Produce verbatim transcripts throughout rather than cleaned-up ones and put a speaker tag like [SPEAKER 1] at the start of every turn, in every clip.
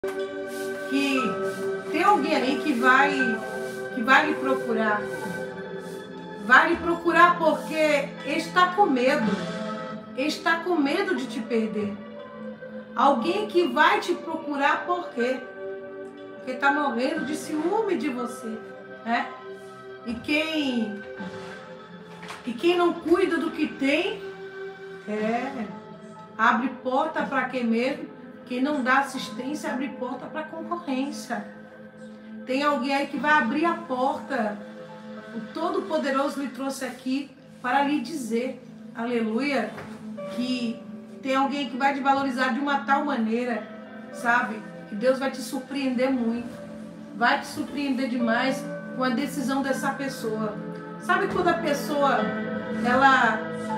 [SPEAKER 1] que tem alguém aí que vai, que vai lhe procurar. Vai lhe procurar porque está com medo. Está com medo de te perder. Alguém que vai te procurar por quê? Porque está morrendo de ciúme de você, né? E quem, e quem não cuida do que tem, é, abre porta para quem mesmo? Quem não dá assistência abre porta para concorrência. Tem alguém aí que vai abrir a porta. O Todo-Poderoso lhe trouxe aqui para lhe dizer, aleluia, que tem alguém que vai te valorizar de uma tal maneira, sabe? Que Deus vai te surpreender muito. Vai te surpreender demais com a decisão dessa pessoa. Sabe quando a pessoa, ela...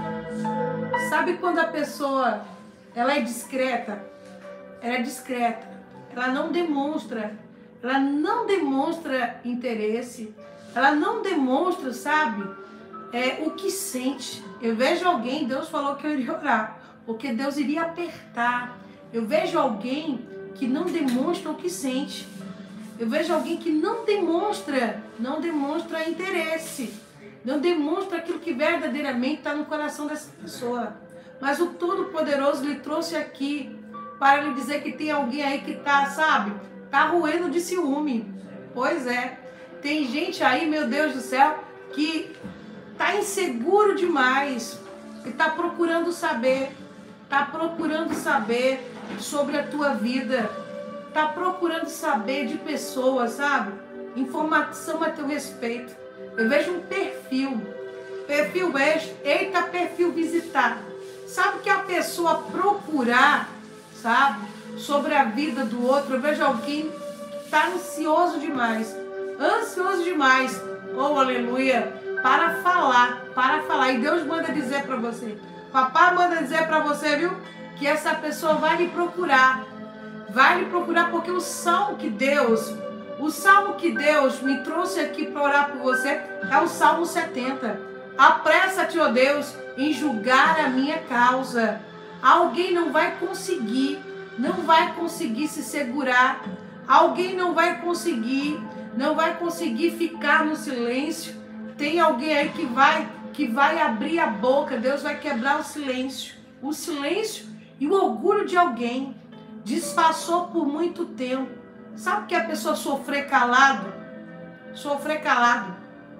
[SPEAKER 1] Sabe quando a pessoa, ela é discreta? Ela é discreta. Ela não demonstra. Ela não demonstra interesse. Ela não demonstra, sabe, é, o que sente. Eu vejo alguém, Deus falou que eu iria orar, porque Deus iria apertar. Eu vejo alguém que não demonstra o que sente. Eu vejo alguém que não demonstra, não demonstra interesse. Não demonstra aquilo que verdadeiramente está no coração dessa pessoa. Mas o Todo-Poderoso lhe trouxe aqui para lhe dizer que tem alguém aí que está, sabe, está roendo de ciúme. Pois é. Tem gente aí, meu Deus do céu, que está inseguro demais. E está procurando saber. Está procurando saber sobre a tua vida. Está procurando saber de pessoas, sabe? Informação a teu respeito. Eu vejo um perfil. Perfil este. Eita, perfil visitar. Sabe que a pessoa procurar, sabe? Sobre a vida do outro. Eu vejo alguém que está ansioso demais. Ansioso demais, oh aleluia, para falar, para falar. E Deus manda dizer para você, papai manda dizer para você, viu, que essa pessoa vai lhe procurar, vai lhe procurar, porque o salmo que Deus, o salmo que Deus me trouxe aqui para orar por você é o Salmo setenta. Apressa-te, ó Deus, em julgar a minha causa. Alguém não vai conseguir, não vai conseguir se segurar, alguém não vai conseguir Não vai conseguir ficar no silêncio. Tem alguém aí que vai, que vai abrir a boca. Deus vai quebrar o silêncio. O silêncio e o orgulho de alguém. Disfarçou por muito tempo. Sabe que a pessoa sofrer calado? Sofrer calado.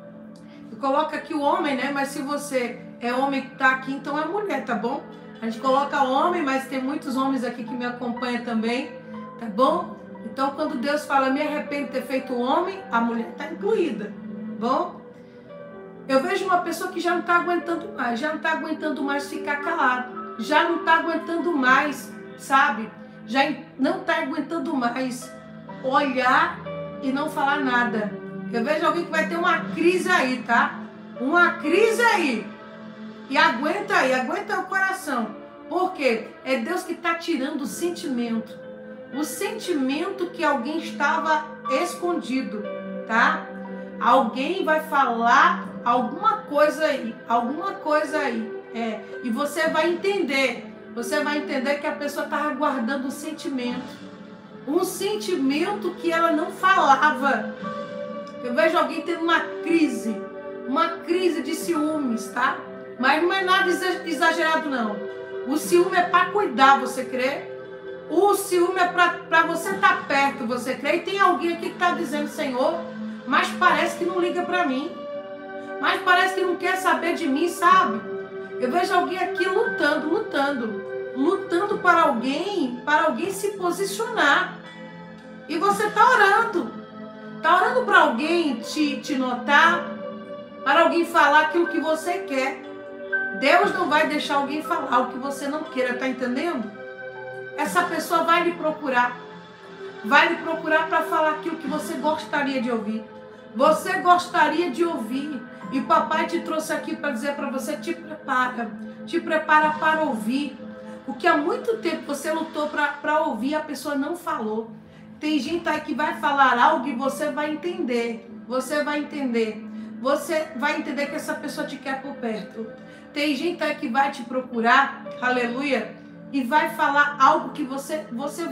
[SPEAKER 1] Eu coloco aqui o homem, né? Mas se você é homem que está aqui, então é mulher, tá bom? A gente coloca homem, mas tem muitos homens aqui que me acompanham também, tá bom? Então, quando Deus fala, me arrependo de ter feito homem, a mulher está incluída, bom? Eu vejo uma pessoa que já não está aguentando mais, já não está aguentando mais ficar calado, já não está aguentando mais, sabe? Já não está aguentando mais olhar e não falar nada. Eu vejo alguém que vai ter uma crise aí, tá? Uma crise aí. E aguenta aí, aguenta o coração. Por quê? É Deus que está tirando o sentimento. O sentimento que alguém estava escondido, tá? Alguém vai falar alguma coisa aí, alguma coisa aí, é, e você vai entender, você vai entender que a pessoa estava guardando um sentimento, um sentimento que ela não falava. Eu vejo alguém tendo uma crise, uma crise de ciúmes, tá? Mas não é nada exagerado não. O ciúme é para cuidar, você crê? O ciúme é para você estar perto, você crê? E tem alguém aqui que está dizendo, Senhor, mas parece que não liga para mim. Mas parece que não quer saber de mim, sabe? Eu vejo alguém aqui lutando, lutando. Lutando para alguém, para alguém se posicionar. E você está orando. Está orando para alguém te, te notar, para alguém falar aquilo que você quer. Deus não vai deixar alguém falar o que você não queira, tá entendendo? Essa pessoa vai lhe procurar. Vai lhe procurar para falar aquilo que você gostaria de ouvir. Você gostaria de ouvir. E o papai te trouxe aqui para dizer para você, te prepara. Te prepara para ouvir. Porque há muito tempo você lutou para ouvir e a pessoa não falou. Tem gente aí que vai falar algo e você vai entender. Você vai entender. Você vai entender que essa pessoa te quer por perto. Tem gente aí que vai te procurar, aleluia, e vai falar algo que você, você vai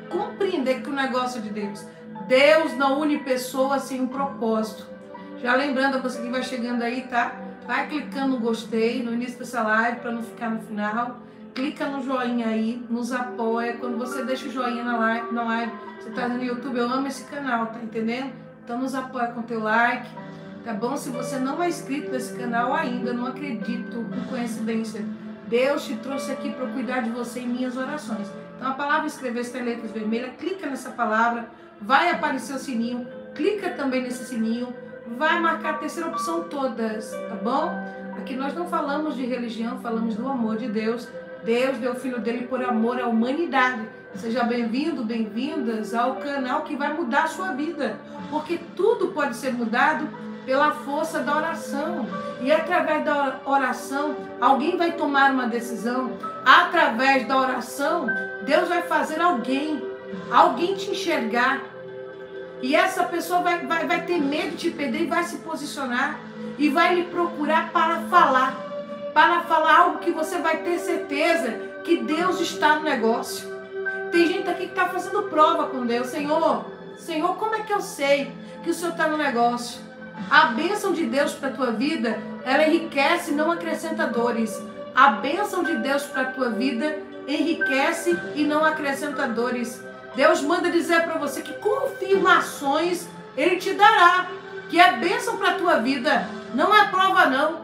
[SPEAKER 1] compreender que o negócio é de Deus. Deus não une pessoas sem um propósito. Já lembrando a você que vai chegando aí, tá? Vai clicando no gostei no início dessa live para não ficar no final. Clica no joinha aí, nos apoia. Quando você deixa o joinha na live, na live, você tá no YouTube, eu amo esse canal, tá entendendo? Então nos apoia com teu like, tá bom? Se você não é inscrito nesse canal ainda, não acredito em coincidência. Deus te trouxe aqui para cuidar de você em minhas orações. Então a palavra inscrever-se em letras vermelhas, clica nessa palavra, vai aparecer o sininho, clica também nesse sininho, vai marcar a terceira opção todas, tá bom? Aqui nós não falamos de religião, falamos do amor de Deus. Deus deu o Filho dele por amor à humanidade. Seja bem-vindo, bem-vindas ao canal que vai mudar a sua vida. Porque tudo pode ser mudado pela força da oração. E através da oração, alguém vai tomar uma decisão. Através da oração, Deus vai fazer alguém, alguém te enxergar. E essa pessoa vai, vai, vai ter medo de te perder e vai se posicionar. E vai lhe procurar para falar. Para falar algo que você vai ter certeza que Deus está no negócio. Tem gente aqui que está fazendo prova com Deus. Senhor, Senhor, como é que eu sei que o Senhor está no negócio? A bênção de Deus para a tua vida, ela enriquece e não acrescenta dores. A bênção de Deus para a tua vida enriquece e não acrescenta dores. Deus manda dizer para você que confirmações Ele te dará. Que é bênção para a tua vida. Não é prova não.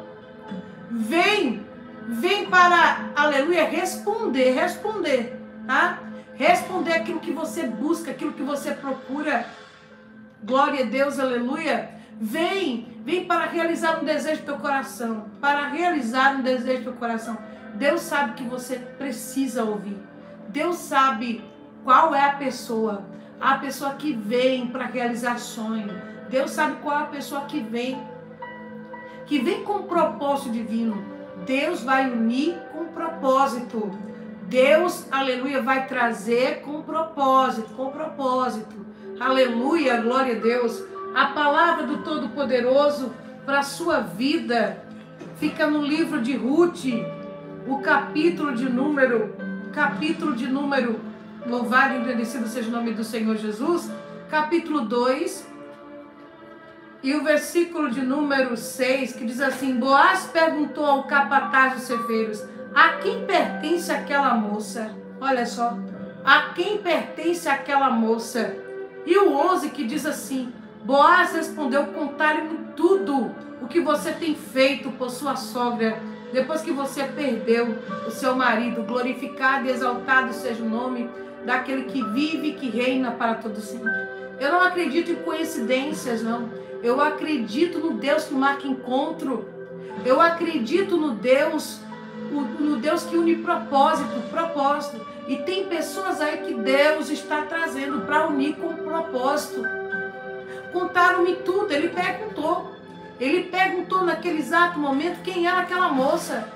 [SPEAKER 1] Vem, vem para, aleluia, responder, responder, tá? Responder aquilo que você busca, aquilo que você procura. Glória a Deus, aleluia. Vem, vem para realizar um desejo do teu coração, para realizar um desejo do teu coração. Deus sabe que você precisa ouvir. Deus sabe qual é a pessoa, a pessoa que vem para realizar sonho. Deus sabe qual é a pessoa que vem, que vem com propósito divino. Deus vai unir com propósito. Deus, aleluia, vai trazer com propósito, com propósito. Aleluia, glória a Deus. A palavra do Todo-Poderoso para a sua vida fica no livro de Ruth, o capítulo de número, capítulo de número, louvado e agradecido seja o nome do Senhor Jesus, capítulo dois, e o versículo de número seis, que diz assim: Boaz perguntou ao capataz dos ceifeiros, a quem pertence aquela moça? Olha só, a quem pertence aquela moça? E o onze que diz assim: Boaz respondeu, contaram-me tudo o que você tem feito por sua sogra, depois que você perdeu o seu marido. Glorificado e exaltado seja o nome daquele que vive e que reina para todo sempre. Eu não acredito em coincidências, não. Eu acredito no Deus que marca encontro. Eu acredito no Deus, no Deus que une propósito, propósito. E tem pessoas aí que Deus está trazendo para unir com propósito. Contaram-me tudo, ele perguntou. Ele perguntou naquele exato momento quem era aquela moça.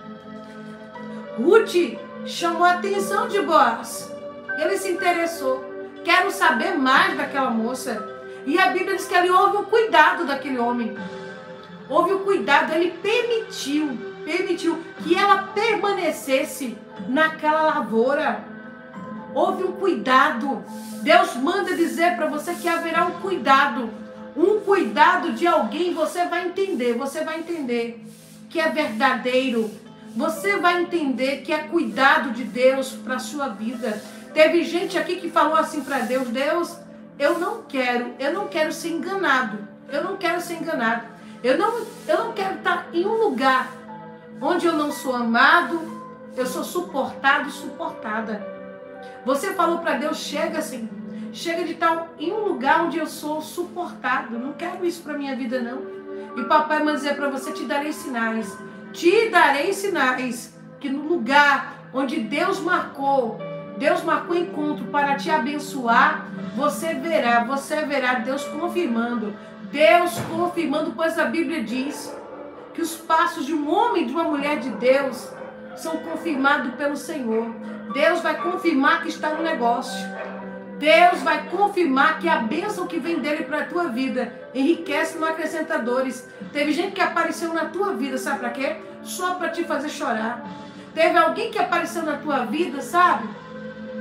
[SPEAKER 1] Ruth chamou a atenção de Boaz. Ele se interessou. Quero saber mais daquela moça. E a Bíblia diz que ele houve o cuidado daquele homem. Houve o cuidado, ele permitiu, permitiu que ela permanecesse naquela lavoura. Houve um cuidado. Deus manda dizer para você que haverá um cuidado. Um cuidado de alguém, você vai entender, você vai entender que é verdadeiro. Você vai entender que é cuidado de Deus para a sua vida. Teve gente aqui que falou assim para Deus: Deus, eu não quero, eu não quero ser enganado. Eu não quero ser enganado. Eu não, eu não quero estar em um lugar onde eu não sou amado, eu sou suportado e suportada. Você falou para Deus: chega assim, chega de estar em um lugar onde eu sou suportado. Eu não quero isso para minha vida, não. E papai vai dizer para você: te darei sinais. Te darei sinais que no lugar onde Deus marcou, Deus marcou encontro para te abençoar, você verá, você verá Deus confirmando. Deus confirmando, pois a Bíblia diz que os passos de um homem e de uma mulher de Deus são confirmados pelo Senhor. Deus vai confirmar que está no negócio. Deus vai confirmar que a bênção que vem dele para a tua vida enriquece e não acrescenta dores. Teve gente que apareceu na tua vida, sabe para quê? Só para te fazer chorar. Teve alguém que apareceu na tua vida, sabe?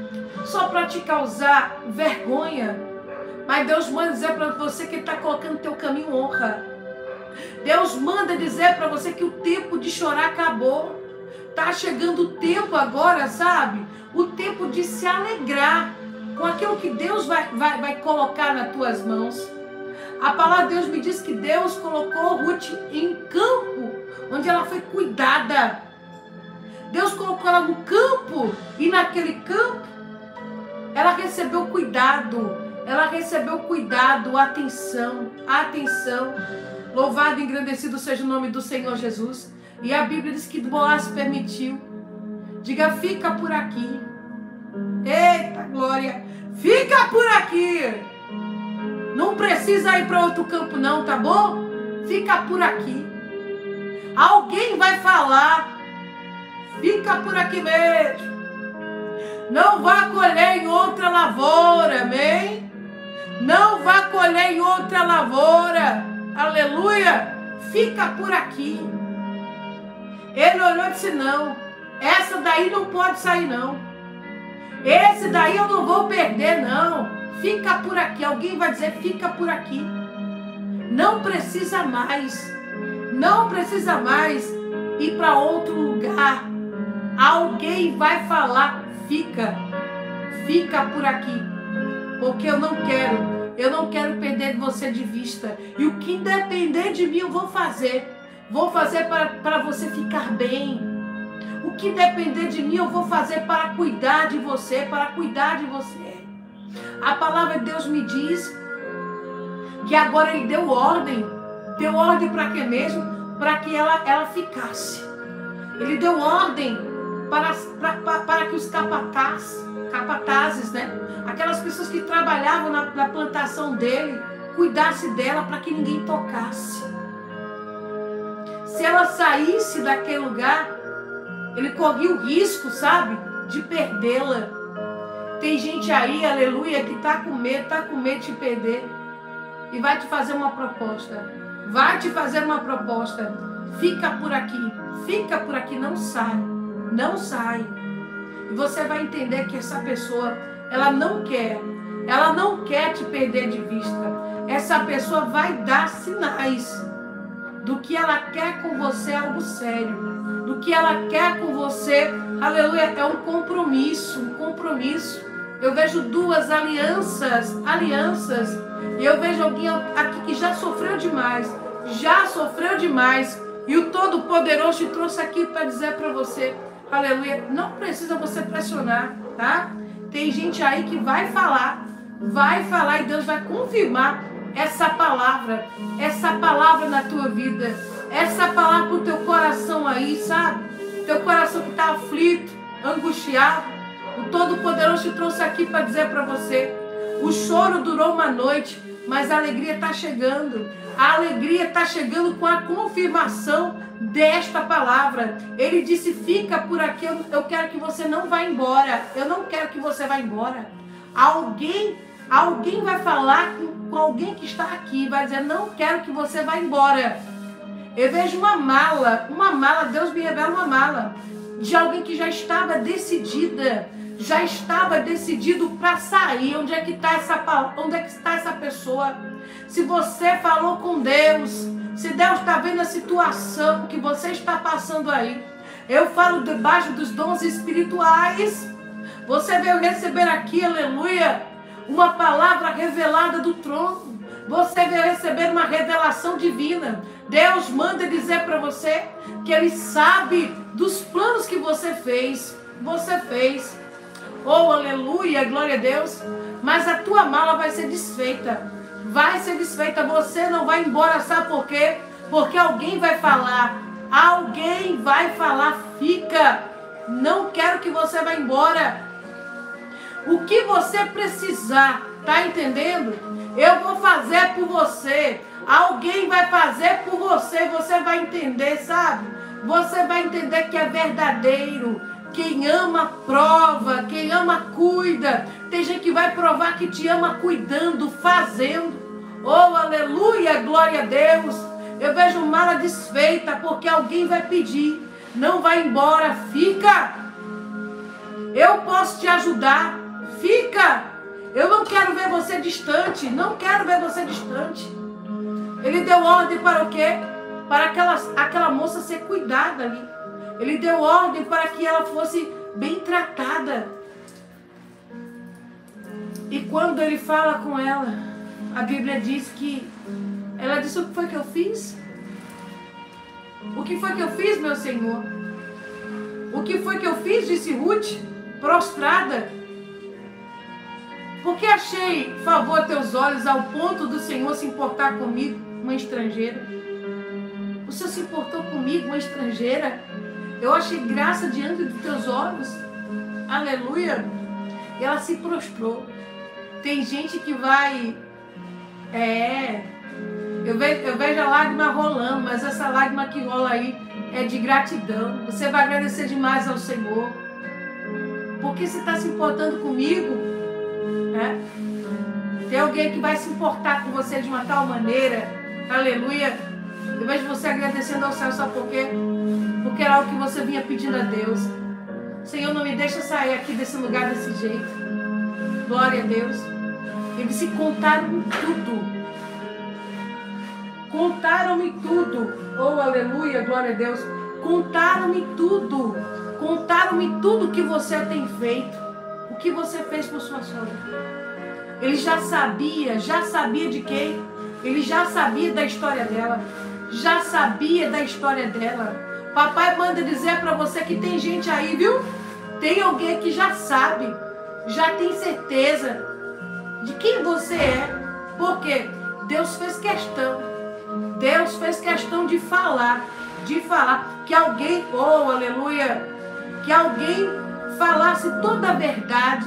[SPEAKER 1] só para te causar vergonha. Mas Deus manda dizer para você que Ele está colocando no teu caminho honra. Deus manda dizer para você que o tempo de chorar acabou. Está chegando o tempo agora, sabe? O tempo de se alegrar com aquilo que Deus vai, vai, vai colocar nas tuas mãos. A palavra de Deus me diz que Deus colocou Ruth em campo, onde ela foi cuidada. Deus colocou ela no campo, e naquele campo ela recebeu cuidado. Ela recebeu cuidado, atenção, atenção. Louvado e engrandecido seja o nome do Senhor Jesus. E a Bíblia diz que Boaz permitiu. Diga, fica por aqui. Eita glória. Fica por aqui. Não precisa ir para outro campo não, tá bom? Fica por aqui. Alguém vai falar. Fica por aqui mesmo. Não vá colher em outra lavoura, amém? Não vá colher em outra lavoura. Aleluia. Fica por aqui. Ele olhou e disse, não. Essa daí não pode sair, não. Esse daí eu não vou perder, não. Fica por aqui. Alguém vai dizer, fica por aqui. Não precisa mais. Não precisa mais ir para outro lugar. Alguém vai falar, fica. Fica por aqui. Porque eu não quero. Eu não quero perder você de vista. E o que depender de mim eu vou fazer. Vou fazer para, para você ficar bem. O que depender de mim eu vou fazer para cuidar de você. Para cuidar de você. A palavra de Deus me diz que agora Ele deu ordem. Deu ordem para quê mesmo? Para que ela, ela ficasse. Ele deu ordem para, para, para que os capatazes, capatazes, né? Aquelas pessoas que trabalhavam na, na plantação dele, cuidasse dela para que ninguém tocasse. Se ela saísse daquele lugar, ele corria o risco, sabe, de perdê-la. Tem gente aí, aleluia, que está com medo, está com medo de perder. E vai te fazer uma proposta. Vai te fazer uma proposta. Fica por aqui. Fica por aqui, não sai. Não sai. E você vai entender que essa pessoa, ela não quer. Ela não quer te perder de vista. Essa pessoa vai dar sinais do que ela quer com você, algo sério. Do que ela quer com você, aleluia, é um compromisso, um compromisso. Eu vejo duas alianças, alianças, e eu vejo alguém aqui que já sofreu demais, já sofreu demais, e o Todo-Poderoso te trouxe aqui para dizer para você, aleluia, não precisa você pressionar, tá? Tem gente aí que vai falar, vai falar e Deus vai confirmar essa palavra, essa palavra na tua vida, essa palavra pro teu coração aí, sabe? Teu coração que está aflito, angustiado. O Todo-Poderoso te trouxe aqui para dizer para você, o choro durou uma noite, mas a alegria está chegando. A alegria está chegando com a confirmação desta palavra. Ele disse, fica por aqui, eu, eu quero que você não vá embora. Eu não quero que você vá embora. Alguém, alguém vai falar com, com alguém que está aqui, vai dizer, não quero que você vá embora. Eu vejo uma mala, uma mala, Deus me revela uma mala, de alguém que já estava decidida, já estava decidido para sair. Onde é que está essa, onde é que está essa pessoa? Se você falou com Deus, se Deus está vendo a situação que você está passando aí, eu falo debaixo dos dons espirituais. Você veio receber aqui, aleluia, uma palavra revelada do trono. Você veio receber uma revelação divina. Deus manda dizer para você que Ele sabe dos planos que você fez. Você fez. Oh, aleluia, glória a Deus. Mas a tua mala vai ser desfeita. Vai ser desfeita. Você não vai embora, sabe por quê? Porque alguém vai falar. Alguém vai falar, fica. Não quero que você vá embora. O que você precisar, tá entendendo? Eu vou fazer por você. Alguém vai fazer por você. Você vai entender, sabe? Você vai entender que é verdadeiro. Quem ama, prova. Quem ama, cuida. Tem gente que vai provar que te ama cuidando, fazendo. Oh, aleluia, glória a Deus. Eu vejo mala desfeita porque alguém vai pedir. Não vai embora, fica. Eu posso te ajudar. Fica! Eu não quero ver você distante. Não quero ver você distante. Ele deu ordem para o quê? Para aquela, aquela moça ser cuidada ali. Ele deu ordem para que ela fosse bem tratada. E quando ele fala com ela, a Bíblia diz que ela disse: o que foi que eu fiz? O que foi que eu fiz, meu Senhor? O que foi que eu fiz, disse Ruth, prostrada? Porque achei favor a teus olhos ao ponto do Senhor se importar comigo, uma estrangeira? O Senhor se importou comigo, uma estrangeira? Eu achei graça diante dos teus olhos. Aleluia. E ela se prostrou. Tem gente que vai... É... Eu vejo, eu vejo a lágrima rolando, mas essa lágrima que rola aí é de gratidão. Você vai agradecer demais ao Senhor. Porque você está se importando comigo, né? Tem alguém que vai se importar com você de uma tal maneira. Aleluia. Eu vejo você agradecendo ao céu, sabe por quê? Porque era o que você vinha pedindo a Deus. Senhor, não me deixa sair aqui desse lugar desse jeito. Glória a Deus. Eles se contaram tudo. Contaram-me tudo. Oh, aleluia, glória a Deus. Contaram-me tudo. Contaram-me tudo que você tem feito. O que você fez por sua sogra. Ele já sabia, já sabia de quem? Ele já sabia da história dela. Já sabia da história dela. Papai manda dizer para você que tem gente aí, viu? Tem alguém que já sabe, já tem certeza de quem você é. Porque Deus fez questão. Deus fez questão de falar, de falar, que alguém, oh, aleluia, que alguém falasse toda a verdade.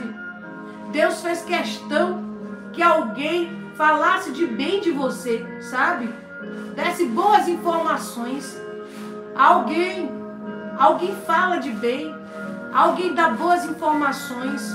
[SPEAKER 1] Deus fez questão que alguém falasse de bem de você, sabe? Desse boas informações. Alguém, alguém fala de bem, alguém dá boas informações.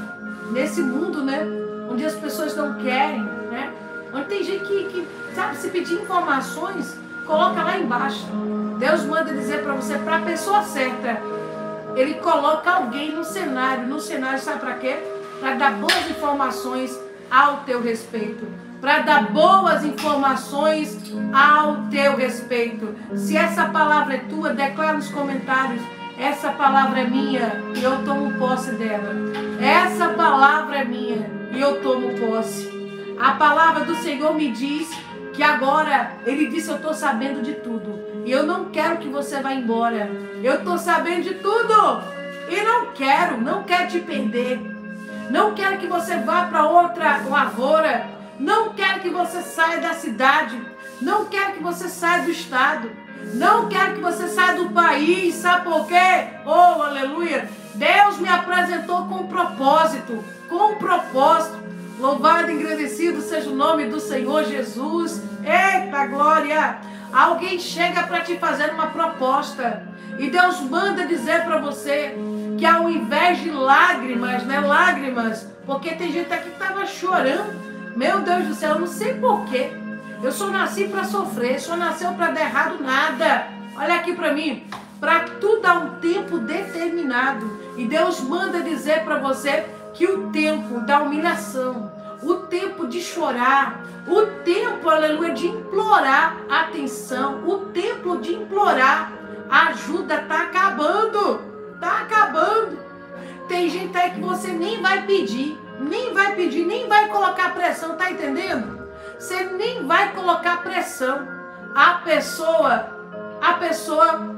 [SPEAKER 1] Nesse mundo, né, onde as pessoas não querem, né? Onde tem gente que, que sabe, se pedir informações, coloca lá embaixo. Deus manda dizer para você, para a pessoa certa. Ele coloca alguém no cenário. No cenário, sabe para quê? Para dar boas informações ao teu respeito. Para dar boas informações ao teu respeito. Se essa palavra é tua, declara nos comentários. Essa palavra é minha e eu tomo posse dela. Essa palavra é minha e eu tomo posse. A palavra do Senhor me diz que agora, Ele disse, eu estou sabendo de tudo. E eu não quero que você vá embora. Eu estou sabendo de tudo. E não quero, não quero te perder. Não quero que você vá para outra lavoura. Não quero que você saia da cidade. Não quero que você saia do estado. Não quero que você saia do país. Sabe por quê? Oh, aleluia. Deus me apresentou com um propósito. Com um propósito. Louvado e engrandecido seja o nome do Senhor Jesus. Eita glória! Alguém chega para te fazer uma proposta. E Deus manda dizer para você que ao invés de lágrimas, né? Lágrimas. Porque tem gente aqui que estava chorando. Meu Deus do céu, eu não sei porquê. Eu só nasci para sofrer. Só nasceu para dar errado nada. Olha aqui para mim. Para tudo há um tempo determinado. E Deus manda dizer para você que o tempo da humilhação, o tempo de chorar, o tempo, aleluia, de implorar atenção, o tempo de implorar ajuda está acabando, está acabando. Tem gente aí que você nem vai pedir, nem vai pedir, nem vai colocar pressão, tá entendendo? Você nem vai colocar pressão. A pessoa, a pessoa,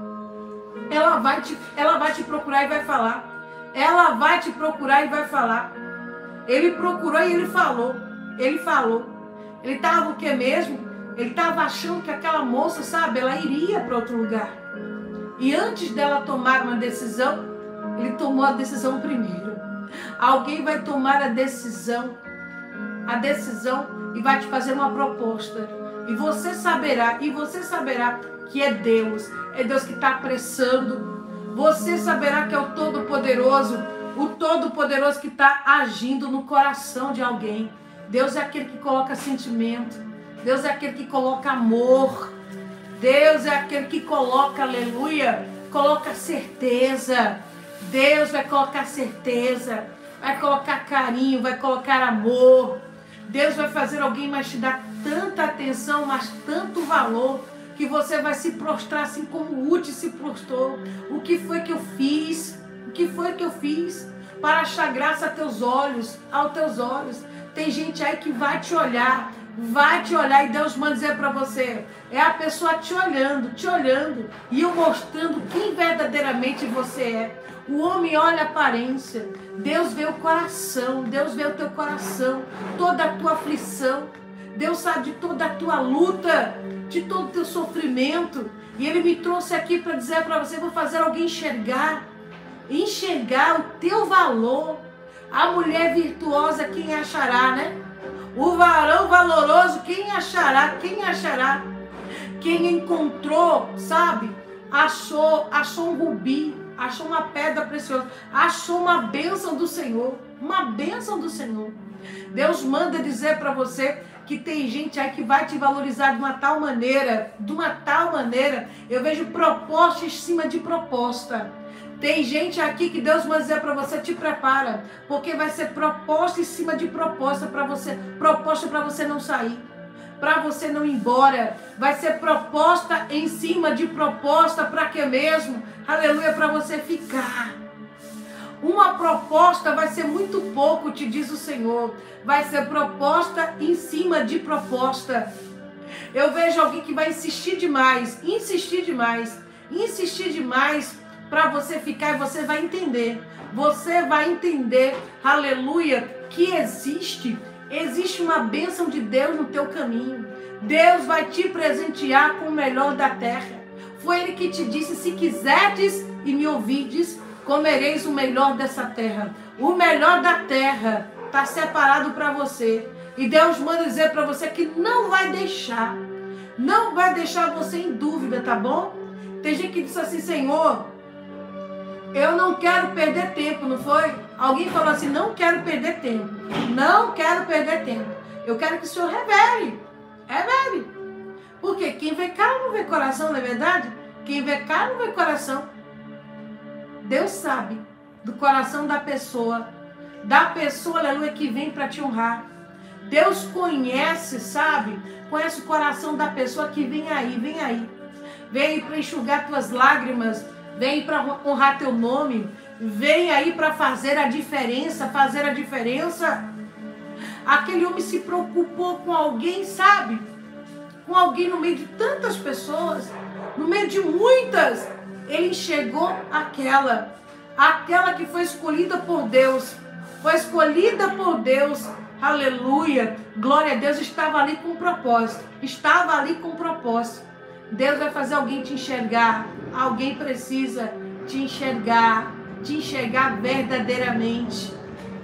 [SPEAKER 1] ela vai te, ela vai te procurar e vai falar. Ela vai te procurar e vai falar. Ele procurou e ele falou. Ele falou. Ele estava o que mesmo? Ele estava achando que aquela moça, sabe, ela iria para outro lugar. E antes dela tomar uma decisão, ele tomou a decisão primeiro. Alguém vai tomar a decisão, a decisão e vai te fazer uma proposta. E você saberá, e você saberá que é Deus. É Deus que está apressando. Você saberá que é o Todo-Poderoso, o Todo-Poderoso que está agindo no coração de alguém. Deus é aquele que coloca sentimento. Deus é aquele que coloca amor. Deus é aquele que coloca, aleluia, coloca certeza. Deus vai colocar certeza. vai colocar carinho, vai colocar amor. Deus vai fazer alguém mais te dar tanta atenção, mas tanto valor, que você vai se prostrar assim como o Ruth se prostrou. O que foi que eu fiz? O que foi que eu fiz para achar graça a teus olhos, aos teus olhos? Tem gente aí que vai te olhar, vai te olhar, e Deus manda dizer para você, é a pessoa te olhando, te olhando, e eu mostrando quem verdadeiramente você é. O homem olha a aparência, Deus vê o coração, Deus vê o teu coração, toda a tua aflição, Deus sabe de toda a tua luta, de todo o teu sofrimento, e Ele me trouxe aqui para dizer para você, vou fazer alguém enxergar, enxergar o teu valor. A mulher virtuosa, quem achará, né? O varão valoroso, quem achará, quem achará? Quem encontrou, sabe? Achou, achou um rubi, achou uma pedra preciosa, achou uma bênção do Senhor, uma bênção do Senhor. Deus manda dizer para você que tem gente aí que vai te valorizar de uma tal maneira, de uma tal maneira, eu vejo proposta em cima de proposta. Tem gente aqui que Deus manda dizer para você, te prepara, porque vai ser proposta em cima de proposta para você, proposta para você não sair, para você não ir embora, vai ser proposta em cima de proposta, para que mesmo? Aleluia, para você ficar. Uma proposta vai ser muito pouco, te diz o Senhor, vai ser proposta em cima de proposta. Eu vejo alguém que vai insistir demais, insistir demais, insistir demais, para você ficar, e você vai entender, você vai entender, aleluia, que existe, existe uma bênção de Deus no teu caminho. Deus vai te presentear com o melhor da terra. Foi Ele que te disse, se quiserdes e me ouvides, comereis o melhor dessa terra. O melhor da terra está separado para você. E Deus manda dizer para você que não vai deixar, não vai deixar você em dúvida, tá bom? Tem gente que diz assim, Senhor, eu não quero perder tempo, não foi? Alguém falou assim, não quero perder tempo. Não quero perder tempo. Eu quero que o Senhor revele. Revele. Porque quem vê cara não vê coração, não é verdade? Quem vê cara não vê coração. Deus sabe do coração da pessoa. Da pessoa, aleluia, que vem para te honrar. Deus conhece, sabe? Conhece o coração da pessoa que vem aí, vem aí. Vem aí para enxugar tuas lágrimas. Vem para honrar teu nome, vem aí para fazer a diferença, fazer a diferença. Aquele homem se preocupou com alguém, sabe? Com alguém no meio de tantas pessoas, no meio de muitas, ele enxergou aquela, aquela que foi escolhida por Deus, foi escolhida por Deus, aleluia, glória a Deus, estava ali com propósito, estava ali com propósito. Deus vai fazer alguém te enxergar. Alguém precisa te enxergar, te enxergar verdadeiramente.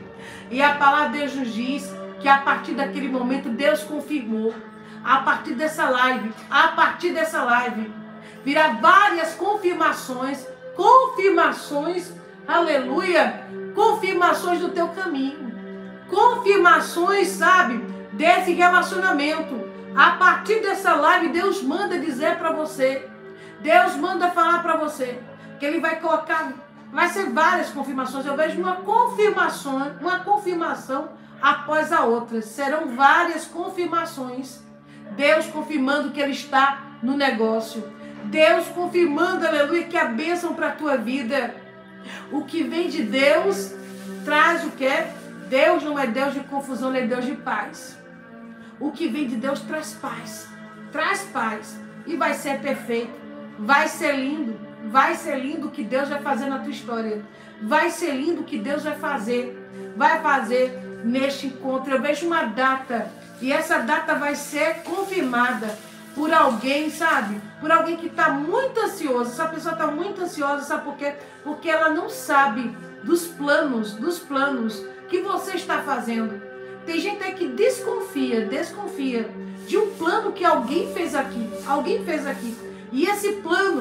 [SPEAKER 1] E a palavra de Deus nos diz que a partir daquele momento Deus confirmou. A partir dessa live, a partir dessa live, virá várias confirmações, confirmações, aleluia, confirmações do teu caminho. Confirmações, sabe, desse relacionamento. A partir dessa live, Deus manda dizer para você, Deus manda falar para você, que Ele vai colocar, vai ser várias confirmações. Eu vejo uma confirmação, uma confirmação após a outra. Serão várias confirmações. Deus confirmando que Ele está no negócio. Deus confirmando, aleluia, que a bênção para a tua vida. O que vem de Deus traz o quê? Deus não é Deus de confusão, Ele é Deus de paz. O que vem de Deus traz paz, traz paz, e vai ser perfeito, vai ser lindo, vai ser lindo o que Deus vai fazer na tua história, vai ser lindo o que Deus vai fazer, vai fazer neste encontro. Eu vejo uma data, e essa data vai ser confirmada por alguém, sabe? Por alguém que está muito ansioso. Essa pessoa está muito ansiosa, sabe por quê? Porque ela não sabe dos planos, dos planos que você está fazendo. Tem gente aí que desconfia, desconfia de um plano que alguém fez aqui, alguém fez aqui. E esse plano,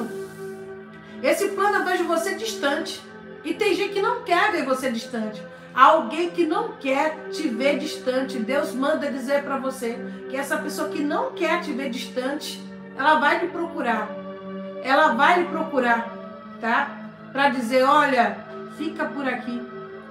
[SPEAKER 1] esse plano eu vejo você distante. E tem gente que não quer ver você distante. Alguém que não quer te ver distante. Deus manda dizer para você que essa pessoa que não quer te ver distante, ela vai lhe procurar. Ela vai lhe procurar, tá? Para dizer, olha, fica por aqui.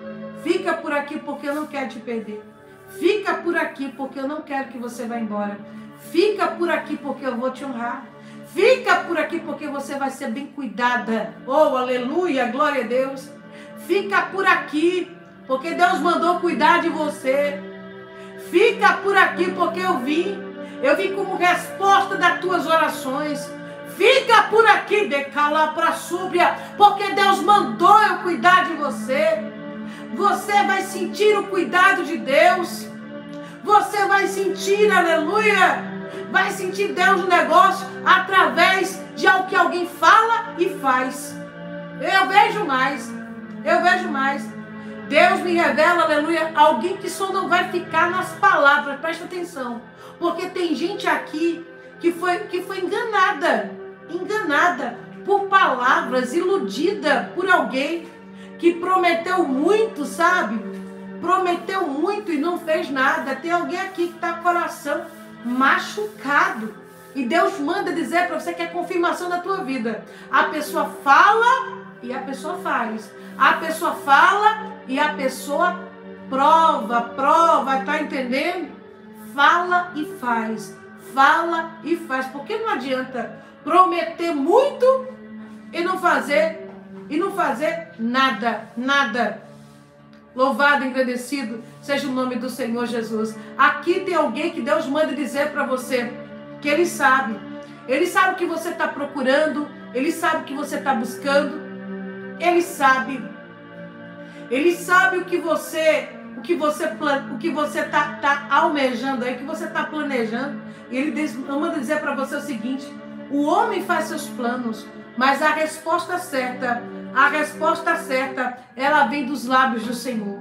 [SPEAKER 1] Fica por aqui porque eu não quero te perder. Fica por aqui porque eu não quero que você vá embora. Fica por aqui porque eu vou te honrar. Fica por aqui porque você vai ser bem cuidada. Oh, aleluia, glória a Deus. Fica por aqui porque Deus mandou cuidar de você. Fica por aqui porque eu vim. Eu vim como resposta das tuas orações. Fica por aqui, decala para súbria, porque Deus mandou eu cuidar de você. Você vai sentir o cuidado de Deus. Você vai sentir, aleluia, vai sentir Deus no negócio através de algo que alguém fala e faz. Eu vejo mais, eu vejo mais. Deus me revela, aleluia, alguém que só não vai ficar nas palavras, presta atenção. Porque tem gente aqui que foi, que foi enganada, enganada por palavras, iludida por alguém que prometeu muito, sabe? Prometeu muito e não fez nada. Tem alguém aqui que está com o coração machucado. E Deus manda dizer para você que é confirmação da tua vida. A pessoa fala e a pessoa faz. A pessoa fala e a pessoa prova, prova, tá entendendo? Fala e faz. Fala e faz. Porque não adianta prometer muito e não fazer, e não fazer nada, nada. Louvado e agradecido seja o nome do Senhor Jesus. Aqui tem alguém que Deus manda dizer para você que Ele sabe. Ele sabe o que você está procurando. Ele sabe o que você está buscando. Ele sabe. Ele sabe o que você, o que você, o que você está tá almejando aí, o que você está planejando. E Ele diz, manda dizer para você o seguinte: o homem faz seus planos, mas a resposta certa, a resposta certa, ela vem dos lábios do Senhor.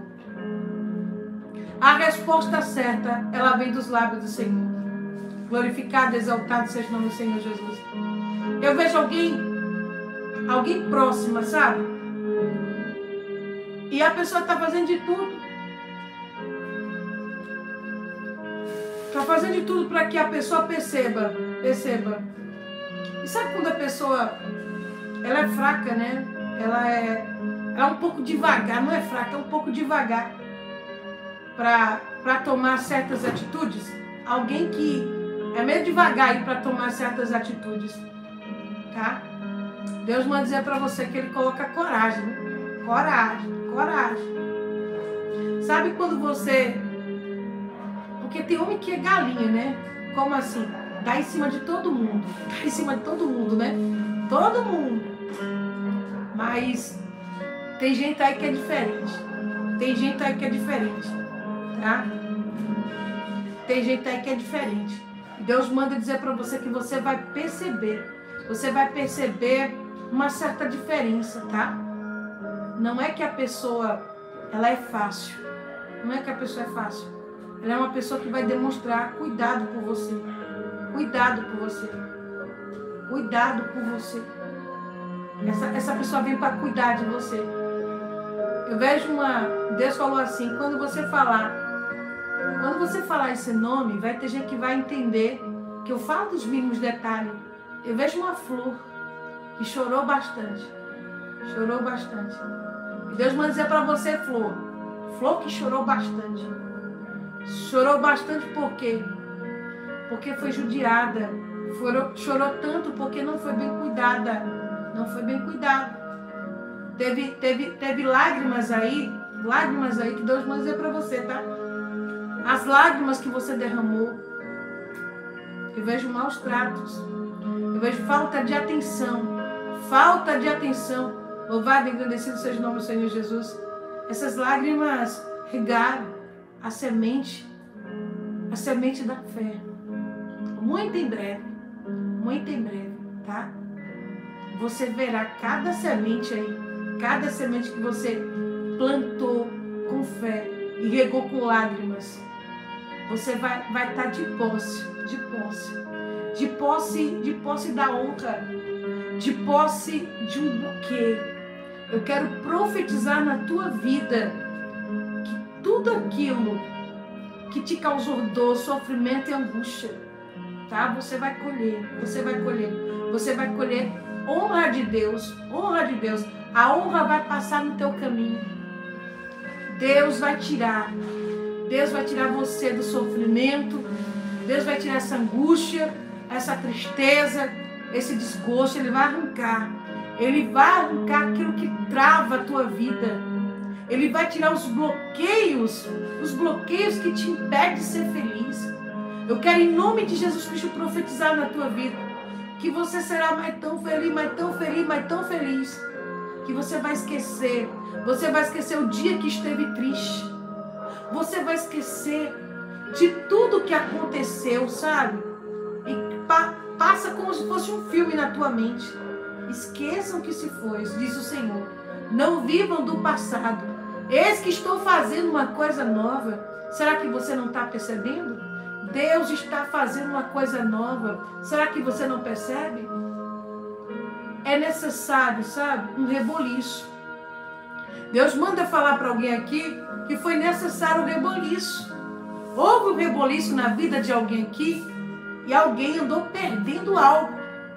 [SPEAKER 1] A resposta certa, ela vem dos lábios do Senhor. Glorificado, exaltado seja o nome do Senhor Jesus. Eu vejo alguém, alguém próxima, sabe? E a pessoa está fazendo de tudo. Está fazendo de tudo para que a pessoa perceba, perceba. E sabe quando a pessoa, ela é fraca, né? Ela é, ela é um pouco devagar, não é fraca, é um pouco devagar para tomar certas atitudes. Alguém que é meio devagar para tomar certas atitudes, tá? Deus manda dizer para você que Ele coloca coragem, né? Coragem, coragem. Sabe quando você... Porque tem homem que é galinha, né? Como assim? Dá em cima de todo mundo. Dá em cima de todo mundo, né? Todo mundo. Mas tem gente aí que é diferente. Tem gente aí que é diferente. Tá? Tem gente aí que é diferente. Deus manda dizer para você que você vai perceber. Você vai perceber uma certa diferença, tá? Não é que a pessoa, ela é fácil. Não é que a pessoa é fácil. Ela é uma pessoa que vai demonstrar cuidado por você. Cuidado por você. Cuidado por você. Essa, essa pessoa vem para cuidar de você. Eu vejo uma... Deus falou assim, quando você falar, quando você falar esse nome, vai ter gente que vai entender que eu falo dos mínimos detalhes. Eu vejo uma flor que chorou bastante. Chorou bastante. E Deus manda dizer para você, flor. Flor que chorou bastante. Chorou bastante por quê? Porque foi judiada. Chorou, chorou tanto porque não foi bem cuidada. Não foi bem cuidada. Teve, teve, teve lágrimas aí, lágrimas aí que Deus manda dizer para você, tá? As lágrimas que você derramou. Eu vejo maus tratos. Eu vejo falta de atenção. Falta de atenção. Louvado e agradecido seja o nome do Senhor Jesus. Essas lágrimas regaram a semente, a semente da fé. Muito em breve, muito em breve, tá? Você verá cada semente aí, cada semente que você plantou com fé e regou com lágrimas. Você vai vai estar de posse, de posse, de posse, de posse da honra, de posse de um buquê. Eu quero profetizar na tua vida que tudo aquilo que te causou dor, sofrimento e angústia, tá? Você vai colher, você vai colher, você vai colher honra de Deus, honra de Deus. A honra vai passar no teu caminho. Deus vai tirar. Deus vai tirar você do sofrimento. Deus vai tirar essa angústia, essa tristeza, esse desgosto. Ele vai arrancar. Ele vai arrancar aquilo que trava a tua vida. Ele vai tirar os bloqueios, os bloqueios que te impedem de ser feliz. Eu quero, em nome de Jesus Cristo, profetizar na tua vida que você será mais tão feliz, mais tão feliz, mais tão feliz, que você vai esquecer. Você vai esquecer o dia que esteve triste. Você vai esquecer de tudo que aconteceu, sabe? E pa passa como se fosse um filme na tua mente. Esqueçam que se foi, diz o Senhor. Não vivam do passado. Eis que estou fazendo uma coisa nova. Será que você não está percebendo? Deus está fazendo uma coisa nova. Será que você não percebe? É necessário, sabe? Um reboliço. Deus manda falar para alguém aqui que foi necessário um reboliço. Houve um reboliço na vida de alguém aqui e alguém andou perdendo algo.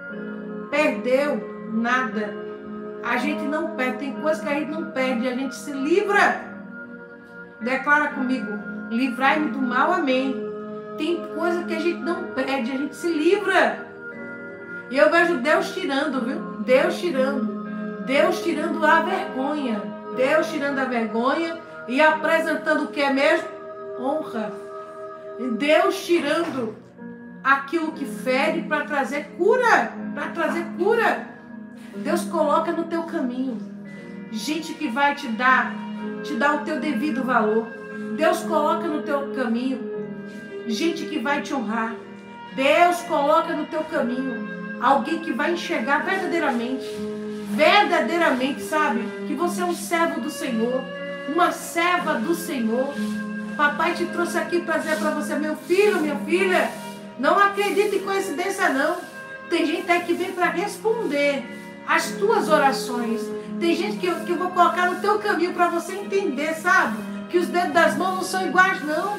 [SPEAKER 1] Perdeu nada. A gente não perde. Tem coisa que a gente não perde. A gente se livra. Declara comigo. Livrai-me do mal. Amém. Tem coisa que a gente não perde. A gente se livra. E eu vejo Deus tirando, viu? Deus tirando. Deus tirando a vergonha. Deus tirando a vergonha e apresentando o que é mesmo? Honra. Deus tirando aquilo que fere para trazer cura. Para trazer cura. Deus coloca no teu caminho gente que vai te dar, te dar o teu devido valor. Deus coloca no teu caminho gente que vai te honrar. Deus coloca no teu caminho alguém que vai enxergar verdadeiramente, verdadeiramente, sabe? Que você é um servo do Senhor, uma serva do Senhor. Papai te trouxe aqui para dizer para você, meu filho, minha filha, não acredite em coincidência não. Tem gente aí que vem para responder as tuas orações. Tem gente que eu, que eu vou colocar no teu caminho para você entender, sabe? Que os dedos das mãos não são iguais, não.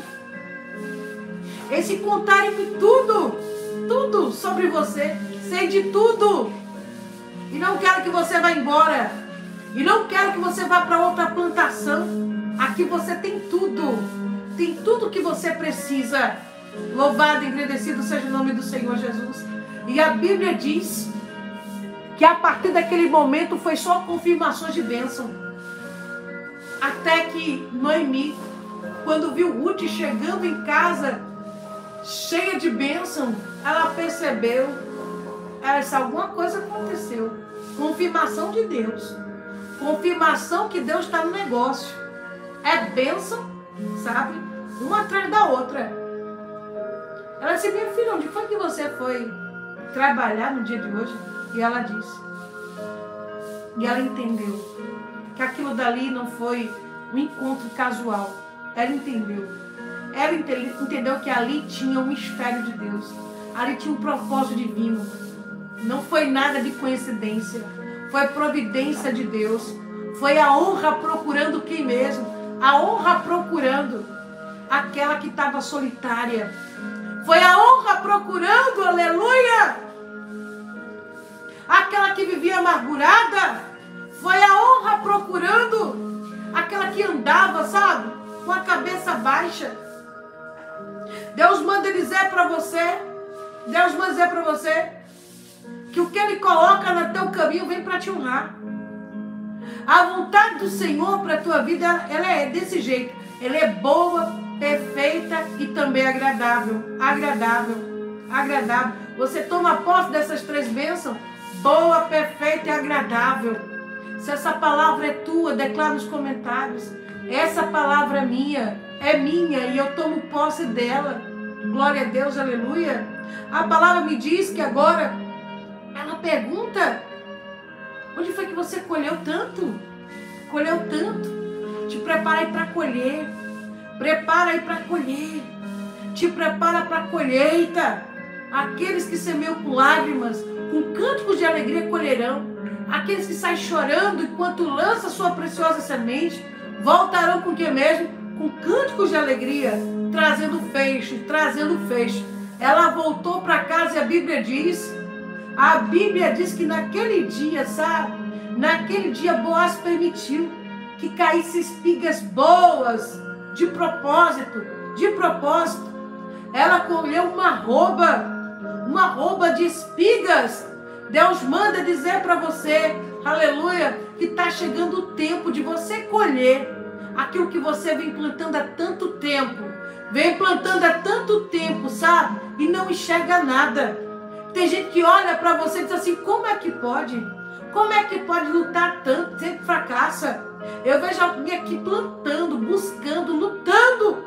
[SPEAKER 1] Esse contarem tudo, tudo sobre você. Sei de tudo. E não quero que você vá embora. E não quero que você vá para outra plantação. Aqui você tem tudo. Tem tudo que você precisa. Louvado e agradecido seja o nome do Senhor Jesus. E a Bíblia diz que a partir daquele momento foi só confirmações de bênção. Até que Noemi, quando viu Ruth chegando em casa, cheia de bênção, ela percebeu, ela disse, alguma coisa aconteceu. Confirmação de Deus. Confirmação que Deus está no negócio. É bênção, sabe? Uma atrás da outra. Ela disse, minha filha, onde foi que você foi trabalhar no dia de hoje? E ela disse. E ela entendeu que aquilo dali não foi um encontro casual. Ela entendeu. Ela entendeu que ali tinha um mistério de Deus. Ali tinha um propósito divino. Não foi nada de coincidência. Foi providência de Deus. Foi a honra procurando quem mesmo? A honra procurando aquela que estava solitária. Foi a honra procurando, aleluia! Aquela que vivia amargurada. Foi a honra procurando aquela que andava, sabe? Com a cabeça baixa. Deus manda dizer para você, Deus manda dizer para você, que o que Ele coloca no teu caminho vem para te honrar. A vontade do Senhor para a tua vida, ela é desse jeito. Ela é boa, perfeita e também agradável. Agradável, agradável. Você toma posse dessas três bênçãos, boa, perfeita e agradável. Se essa palavra é tua, declara nos comentários. Essa palavra é minha, é minha e eu tomo posse dela. Glória a Deus, aleluia. A palavra me diz que agora ela pergunta, onde foi que você colheu tanto? Colheu tanto? Te prepara aí para colher. Prepara aí para colher. Te prepara para a colheita. Aqueles que semeiam com lágrimas, com cânticos de alegria colherão. Aqueles que saem chorando enquanto lança sua preciosa semente, voltarão com o que mesmo? Com cânticos de alegria, trazendo feixe, trazendo feixe. Ela voltou para casa e a Bíblia diz, a Bíblia diz que naquele dia, sabe? Naquele dia Boaz permitiu que caísse espigas boas, de propósito, de propósito. Ela colheu uma arroba, uma arroba de espigas. Deus manda dizer para você, aleluia, que está chegando o tempo de você colher aquilo que você vem plantando há tanto tempo. Vem plantando há tanto tempo, sabe? E não enxerga nada. Tem gente que olha para você e diz assim, como é que pode? Como é que pode lutar tanto, sempre fracassa? Eu vejo alguém aqui plantando, buscando, lutando.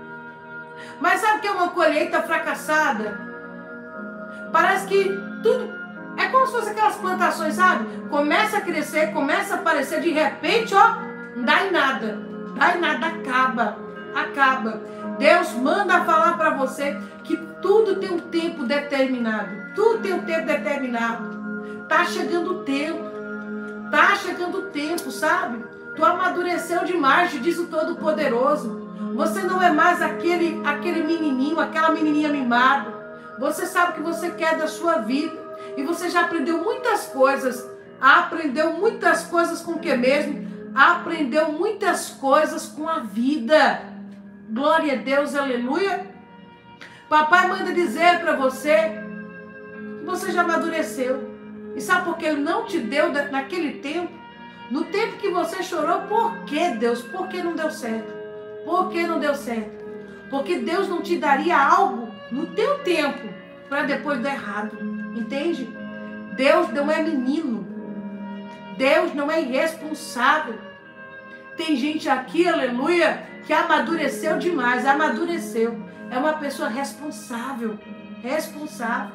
[SPEAKER 1] Mas sabe o que é uma colheita fracassada? Parece que tudo é como se fosse aquelas plantações, sabe? Começa a crescer, começa a aparecer, de repente, ó, não dá em nada. Dá em nada, acaba, acaba. Deus manda falar para você que tudo tem um tempo determinado. Tudo tem um tempo determinado. Tá chegando o tempo. Tá chegando o tempo, sabe? Tu amadureceu demais, diz o Todo-Poderoso. Você não é mais aquele, aquele menininho, aquela menininha mimada. Você sabe o que você quer da sua vida. E você já aprendeu muitas coisas. Aprendeu muitas coisas com o que mesmo? Aprendeu muitas coisas com a vida. Glória a Deus, aleluia. Papai manda dizer para você que você já amadureceu. E sabe por que Ele não te deu naquele tempo? No tempo que você chorou, por que, Deus? Por que não deu certo? Por que não deu certo? Porque Deus não te daria algo no teu tempo para depois dar errado. Entende? Deus não é menino. Deus não é irresponsável. Tem gente aqui, aleluia, que amadureceu demais. Amadureceu. É uma pessoa responsável. Responsável.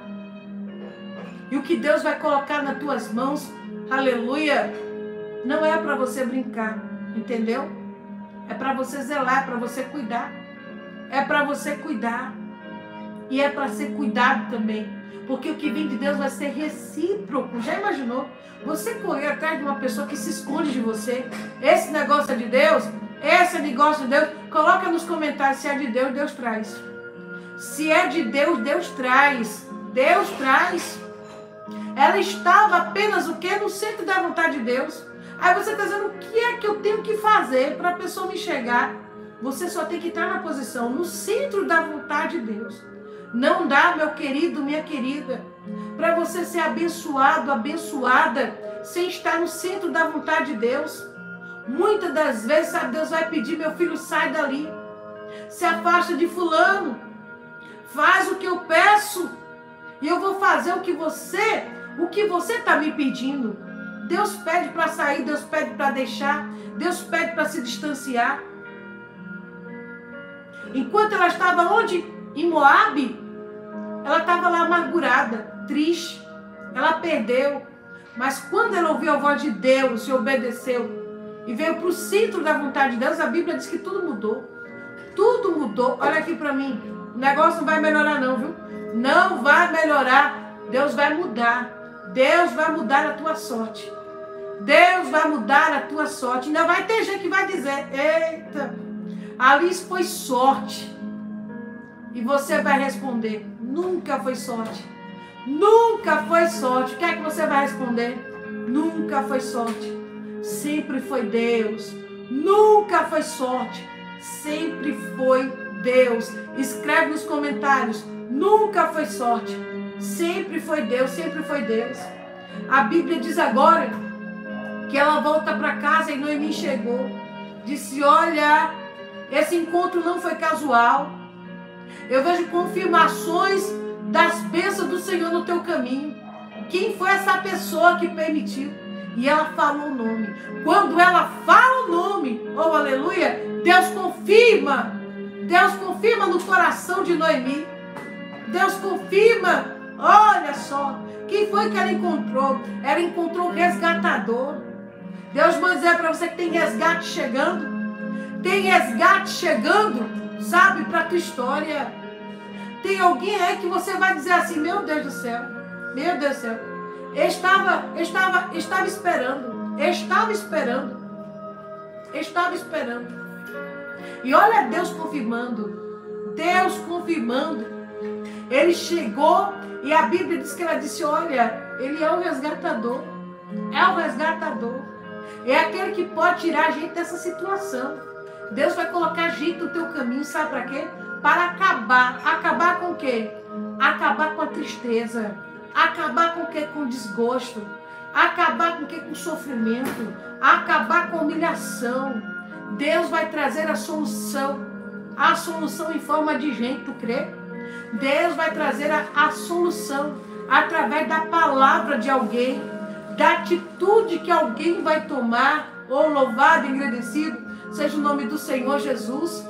[SPEAKER 1] E o que Deus vai colocar nas tuas mãos, aleluia, não é para você brincar, entendeu? É para você zelar, é para você cuidar. É para você cuidar. E é para ser cuidado também. Porque o que vem de Deus vai ser recíproco. Já imaginou? Você correr atrás de uma pessoa que se esconde de você. Esse negócio é de Deus? Esse negócio de Deus? Coloca nos comentários se é de Deus, Deus traz. Se é de Deus, Deus traz. Deus traz. Ela estava apenas o quê? No centro da vontade de Deus. Aí você está dizendo, o que é que eu tenho que fazer para a pessoa me enxergar? Você só tem que estar na posição, no centro da vontade de Deus. Não dá, meu querido, minha querida, para você ser abençoado, abençoada, sem estar no centro da vontade de Deus. Muitas das vezes, sabe, Deus vai pedir, meu filho, sai dali. Se afasta de fulano. Faz o que eu peço. E eu vou fazer o que você, o que você está me pedindo. Deus pede para sair, Deus pede para deixar, Deus pede para se distanciar. Enquanto ela estava onde? Em Moabe, ela estava lá amargurada, triste. Ela perdeu. Mas quando ela ouviu a voz de Deus e obedeceu, e veio para o centro da vontade de Deus, a Bíblia diz que tudo mudou. Tudo mudou. Olha aqui para mim. O negócio não vai melhorar não, viu? Não vai melhorar. Deus vai mudar. Deus vai mudar a tua sorte. Deus vai mudar a tua sorte. Ainda vai ter gente que vai dizer, eita, ali foi sorte. E você vai responder, nunca foi sorte. Nunca foi sorte. O que é que você vai responder? Nunca foi sorte. Sempre foi Deus. Nunca foi sorte. Sempre foi Deus. Escreve nos comentários. Nunca foi sorte. Sempre foi Deus. Sempre foi Deus. A Bíblia diz agora que ela volta para casa e Noemi chegou. Disse, olha, esse encontro não foi casual. Eu vejo confirmações das bênçãos do Senhor no teu caminho. Quem foi essa pessoa que permitiu? E ela falou o nome. Quando ela fala o nome, oh aleluia, Deus confirma. Deus confirma no coração de Noemi. Deus confirma. Olha só. Quem foi que ela encontrou? Ela encontrou o resgatador. Deus manda dizer para você que tem resgate chegando. Tem resgate chegando, sabe, para a tua história. Tem alguém aí que você vai dizer assim, meu Deus do céu, meu Deus do céu. Eu estava, eu estava, eu estava esperando. Eu estava esperando. Eu estava esperando. E olha Deus confirmando. Deus confirmando. Ele chegou e a Bíblia diz que ela disse, olha, ele é o resgatador. É o resgatador. É aquele que pode tirar a gente dessa situação. Deus vai colocar gente no teu caminho, sabe para quê? Para acabar. Acabar com o quê? Acabar com a tristeza. Acabar com o quê? Com o desgosto. Acabar com o quê? Com o sofrimento. Acabar com a humilhação. Deus vai trazer a solução. A solução em forma de gente, tu crê? Deus vai trazer a, a solução através da palavra de alguém, da atitude que alguém vai tomar. Oh, louvado e agradecido seja o nome do Senhor Jesus.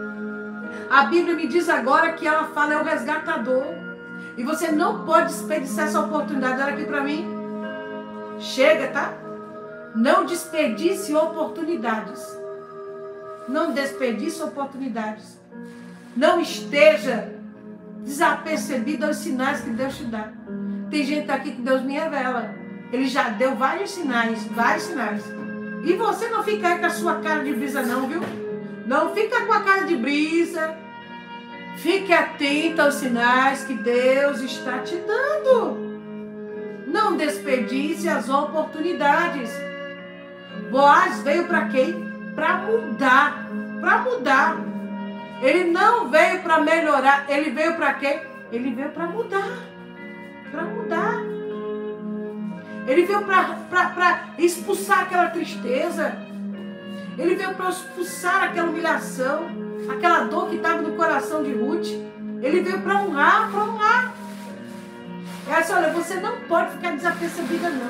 [SPEAKER 1] A Bíblia me diz agora que ela fala é o resgatador. E você não pode desperdiçar essa oportunidade. Olha aqui para mim. Chega, tá? Não desperdice oportunidades. Não desperdice oportunidades. Não esteja desapercebido aos sinais que Deus te dá. Tem gente aqui que Deus me revela. Ele já deu vários sinais, vários sinais. E você não fica aí com a sua cara de brisa não, viu? Não fica com a cara de brisa. Fique atento aos sinais que Deus está te dando. Não desperdice as oportunidades. Boaz veio para quem? Para mudar, para mudar. Ele não veio para melhorar, ele veio para quê? Ele veio para mudar, para mudar. Ele veio para expulsar aquela tristeza. Ele veio para expulsar aquela humilhação, aquela dor que estava no coração de Ruth. Ele veio para honrar, para honrar. É assim, olha, você não pode ficar desapercebida não.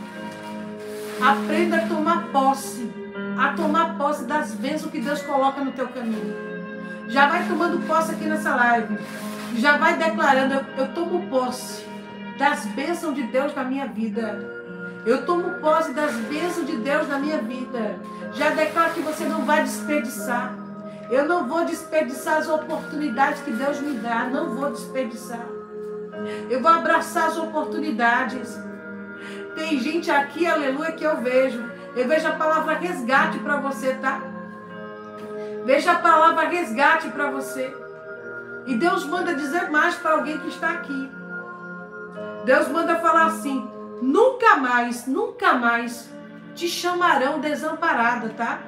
[SPEAKER 1] Aprenda a tomar posse. A tomar posse das bênçãos que Deus coloca no teu caminho. Já vai tomando posse aqui nessa live. Já vai declarando, eu, eu tomo posse das bênçãos de Deus na minha vida. Eu tomo posse das bênçãos de Deus na minha vida. Já declaro que você não vai desperdiçar. Eu não vou desperdiçar as oportunidades que Deus me dá. Não vou desperdiçar. Eu vou abraçar as oportunidades. Tem gente aqui, aleluia, que eu vejo. Eu vejo a palavra resgate para você, tá? Veja a palavra resgate para você. E Deus manda dizer mais para alguém que está aqui. Deus manda falar assim: nunca mais, nunca mais te chamarão desamparada, tá?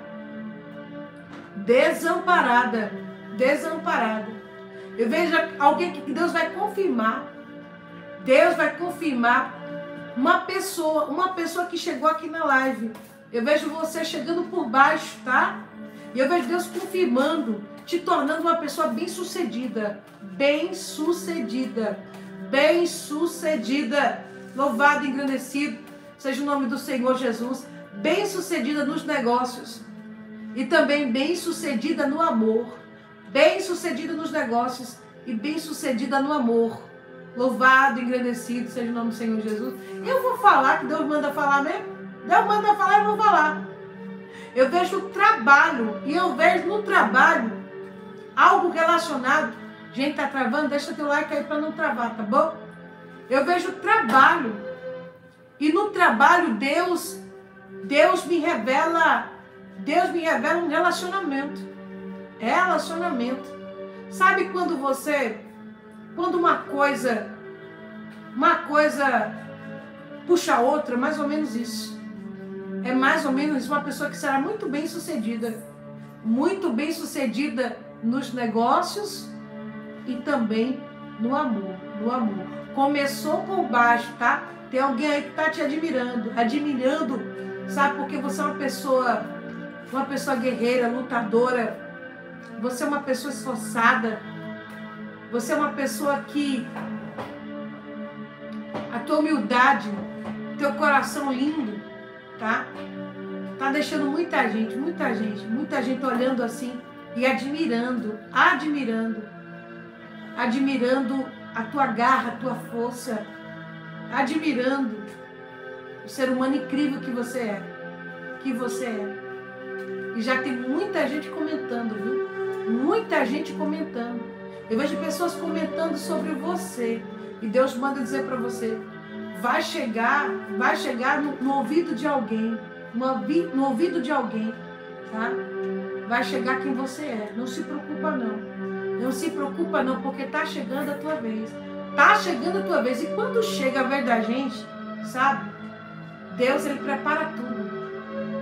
[SPEAKER 1] Desamparada, desamparada. Eu vejo alguém que Deus vai confirmar. Deus vai confirmar uma pessoa, uma pessoa que chegou aqui na live. Eu vejo você chegando por baixo, tá? E eu vejo Deus confirmando, te tornando uma pessoa bem-sucedida. Bem-sucedida. Bem-sucedida. Louvado e engrandecido seja o nome do Senhor Jesus. Bem-sucedida nos negócios. E também bem-sucedida no amor. Bem-sucedida nos negócios e bem-sucedida no amor. Louvado e engrandecido seja o nome do Senhor Jesus. Eu vou falar que Deus manda falar mesmo. Deus manda falar e eu vou falar. Eu vejo o trabalho e eu vejo no trabalho algo relacionado. Gente, tá travando? Deixa teu like aí para não travar, tá bom? Eu vejo o trabalho e no trabalho Deus, Deus me revela, Deus me revela um relacionamento. Relacionamento. Sabe quando você, quando uma coisa, uma coisa puxa a outra, mais ou menos isso. É mais ou menos uma pessoa que será muito bem sucedida. Muito bem sucedida nos negócios e também no amor. No amor. Começou por baixo, tá? Tem alguém aí que está te admirando. Admirando, sabe? Porque você é uma pessoa, uma pessoa guerreira, lutadora. Você é uma pessoa esforçada. Você é uma pessoa que a tua humildade, teu coração lindo, tá? Tá deixando muita gente, muita gente, muita gente olhando assim e admirando, admirando, admirando a tua garra, a tua força, admirando o ser humano incrível que você é, que você é. E já tem muita gente comentando, viu? Muita gente comentando. Eu vejo pessoas comentando sobre você. E Deus manda dizer para você, vai chegar, vai chegar no, no ouvido de alguém, no, no ouvido de alguém, tá? Vai chegar quem você é. Não se preocupa não. Não se preocupa não, porque tá chegando a tua vez. Tá chegando a tua vez. E quando chega a vez da gente, sabe? Deus, ele prepara tudo.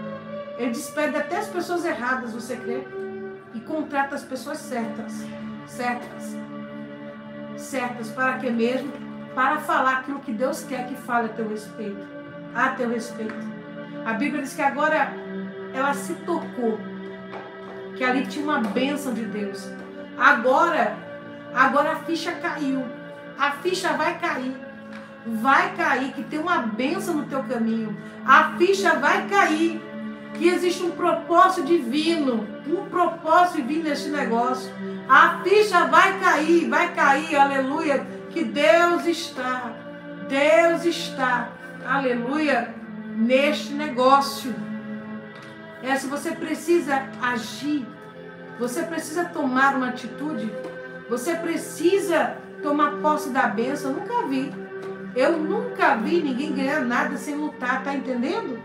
[SPEAKER 1] Ele despede até as pessoas erradas, você crê? E contrata as pessoas certas. Certas. Certas. Para quê mesmo? Para falar aquilo que Deus quer que fale a teu respeito. A teu respeito. A Bíblia diz que agora ela se tocou. Que ali tinha uma bênção de Deus. Agora, agora a ficha caiu. A ficha vai cair. Vai cair, que tem uma bênção no teu caminho. A ficha vai cair. Que existe um propósito divino. Um propósito divino nesse negócio. A ficha vai cair, vai cair, aleluia. Que Deus está, Deus está, aleluia, neste negócio. É, se você precisa agir, você precisa tomar uma atitude, você precisa tomar posse da bênção. Eu nunca vi. Eu nunca vi ninguém ganhar nada sem lutar, tá entendendo?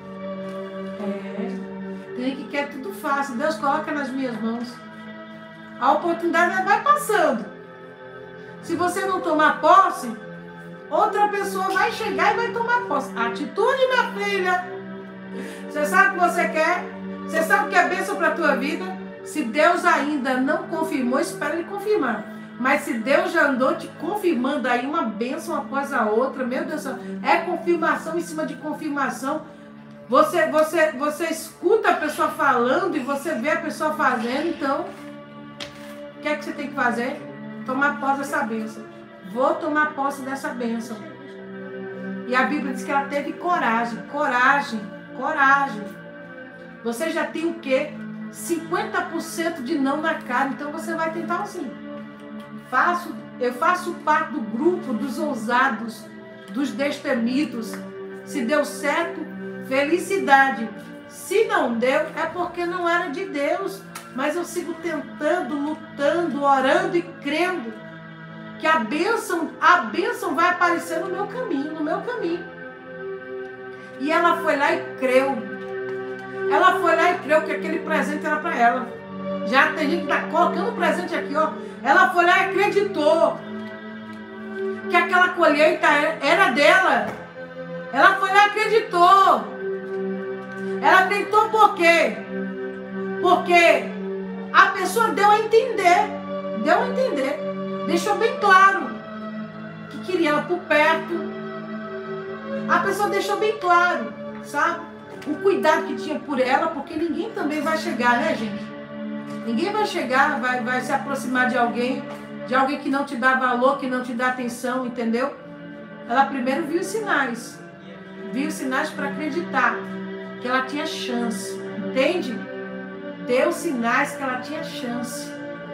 [SPEAKER 1] É. Tem que quer tudo fácil. Deus coloca nas minhas mãos. A oportunidade vai passando. Se você não tomar posse, outra pessoa vai chegar e vai tomar posse. Atitude, minha filha. Você sabe o que você quer? Você sabe o que é bênção para a tua vida? Se Deus ainda não confirmou, espera Ele confirmar. Mas se Deus já andou te confirmando aí uma bênção após a outra, meu Deus do céu, é confirmação em cima de confirmação. Você, você, você escuta a pessoa falando e você vê a pessoa fazendo, então, o que é que você tem que fazer? Tomar posse dessa bênção. Vou tomar posse dessa bênção. E a Bíblia diz que ela teve coragem, coragem, coragem. Você já tem o quê? cinquenta por cento de não na cara, então você vai tentar assim. Faço, eu faço parte do grupo dos ousados, dos destemidos. Se deu certo, felicidade. Se não deu, é porque não era de Deus. Mas eu sigo tentando, lutando, orando e crendo que a bênção, a bênção vai aparecer no meu caminho, no meu caminho. E ela foi lá e creu. Ela foi lá e creu que aquele presente era para ela. Já tem gente que está colocando o presente aqui, ó. Ela foi lá e acreditou que aquela colheita era dela. Ela foi lá e acreditou. Ela acreditou por quê? Porque a pessoa deu a entender. Deu a entender. Deixou bem claro que queria ela por perto. A pessoa deixou bem claro, sabe? O cuidado que tinha por ela, porque ninguém também vai chegar, né, gente? Ninguém vai chegar, vai, vai se aproximar de alguém, de alguém que não te dá valor, que não te dá atenção, entendeu? Ela primeiro viu os sinais. Viu os sinais para acreditar que ela tinha chance, entende? Deu sinais que ela tinha chance.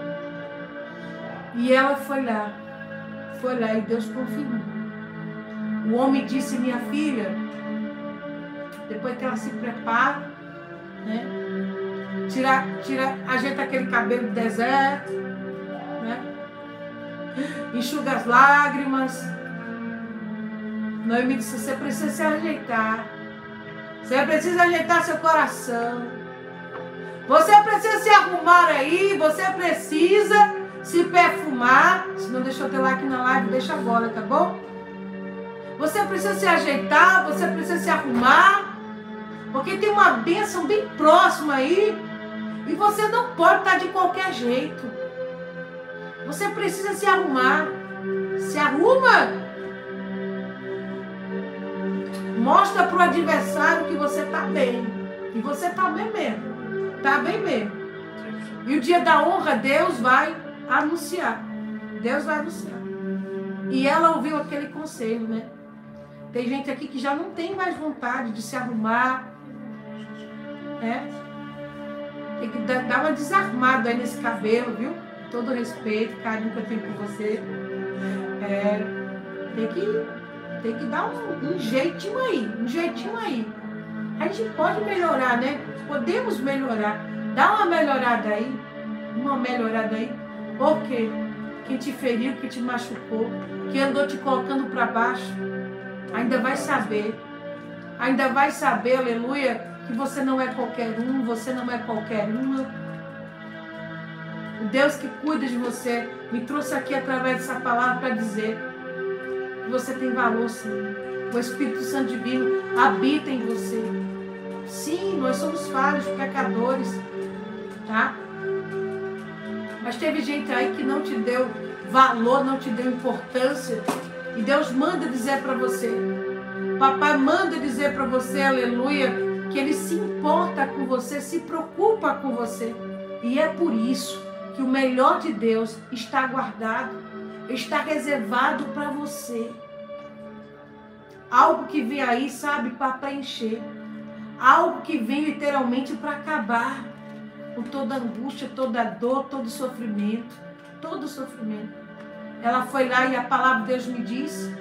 [SPEAKER 1] E ela foi lá, foi lá e Deus confirmou. O homem disse, minha filha, depois que ela se prepara, né? Tira, tira, ajeita aquele cabelo do deserto, né? Enxuga as lágrimas. Noemi disse, você precisa se ajeitar. Você precisa ajeitar seu coração. Você precisa se arrumar aí, você precisa se perfumar. Se não deixou teu like na live, deixa agora, tá bom? Você precisa se ajeitar, você precisa se arrumar. Porque tem uma bênção bem próxima aí. E você não pode estar de qualquer jeito. Você precisa se arrumar. Se arruma. Mostra para o adversário que você está bem. E você está bem mesmo. Está bem mesmo. E o dia da honra, Deus vai anunciar. Deus vai anunciar. E ela ouviu aquele conselho, né? Tem gente aqui que já não tem mais vontade de se arrumar. É. Tem que dar uma desarmada aí nesse cabelo, viu? Todo respeito, carinho que eu tenho por você. É. Tem que, tem que dar um, um jeitinho aí, um jeitinho aí. A gente pode melhorar, né? Podemos melhorar. Dá uma melhorada aí. Uma melhorada aí. Por quê? Quem te feriu, que te machucou, que andou te colocando para baixo, ainda vai saber. Ainda vai saber, aleluia, que você não é qualquer um, você não é qualquer uma. O Deus que cuida de você me trouxe aqui através dessa palavra para dizer que você tem valor, sim. O Espírito Santo Divino habita em você. Sim, nós somos falhos, pecadores, tá? Mas teve gente aí que não te deu valor, não te deu importância. E Deus manda dizer para você, papai manda dizer para você, aleluia, que Ele se importa com você, se preocupa com você. E é por isso que o melhor de Deus está guardado, está reservado para você. Algo que vem aí, sabe, para preencher. Algo que vem literalmente para acabar com toda angústia, toda dor, todo sofrimento. Todo sofrimento. Ela foi lá e a palavra de Deus me diz.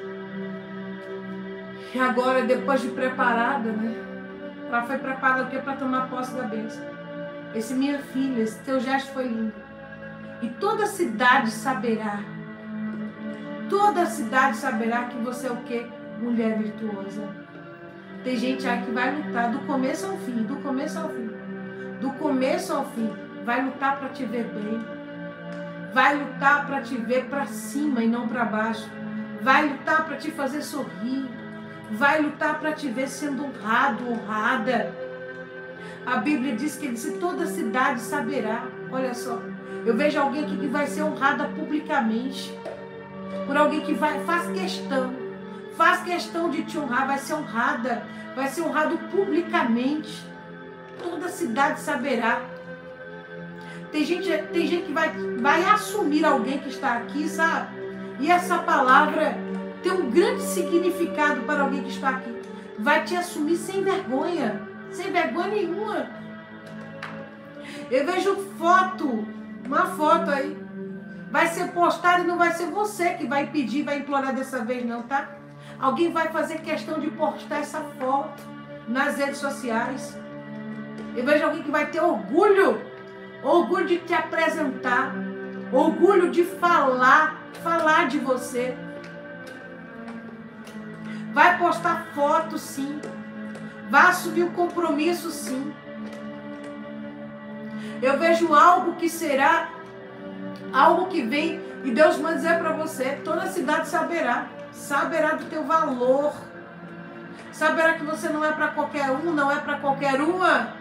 [SPEAKER 1] E agora, depois de preparada, né? Ela foi preparada o quê? Para tomar posse da bênção. Esse minha filha, esse teu gesto foi lindo. E toda a cidade saberá. Toda a cidade saberá que você é o quê? Mulher virtuosa. Tem gente aí que vai lutar do começo ao fim, do começo ao fim. Do começo ao fim. Vai lutar para te ver bem. Vai lutar para te ver para cima e não para baixo. Vai lutar para te fazer sorrir. Vai lutar para te ver sendo honrado, honrada. A Bíblia diz que disse, toda a cidade saberá. Olha só, eu vejo alguém aqui que vai ser honrada publicamente. Por alguém que vai, faz questão. Faz questão de te honrar, vai ser honrada. Vai ser honrado publicamente. Toda a cidade saberá. Tem gente, tem gente que vai, vai assumir alguém que está aqui, sabe? E essa palavra tem um grande significado para alguém que está aqui. Vai te assumir sem vergonha. Sem vergonha nenhuma. Eu vejo foto, uma foto aí. Vai ser postada e não vai ser você que vai pedir, vai implorar dessa vez não, tá? Alguém vai fazer questão de postar essa foto nas redes sociais. Eu vejo alguém que vai ter orgulho. Orgulho de te apresentar. Orgulho de falar. Falar de você. Vai postar foto, sim. Vai assumir um compromisso, sim. Eu vejo algo que será, algo que vem, e Deus manda dizer para você, toda a cidade saberá, saberá do teu valor, saberá que você não é para qualquer um, não é para qualquer uma.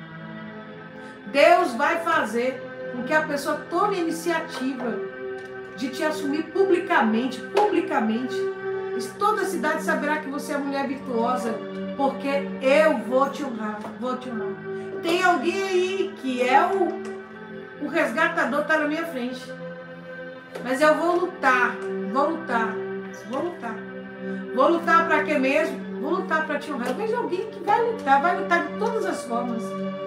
[SPEAKER 1] Deus vai fazer com que a pessoa tome a iniciativa de te assumir publicamente, publicamente. E toda a cidade saberá que você é mulher virtuosa, porque eu vou te honrar, vou te honrar. Tem alguém aí que é o, o resgatador, está na minha frente. Mas eu vou lutar, vou lutar, vou lutar. Vou lutar para quê mesmo? Vou lutar para te honrar. Eu vejo alguém que vai lutar, vai lutar de todas as formas.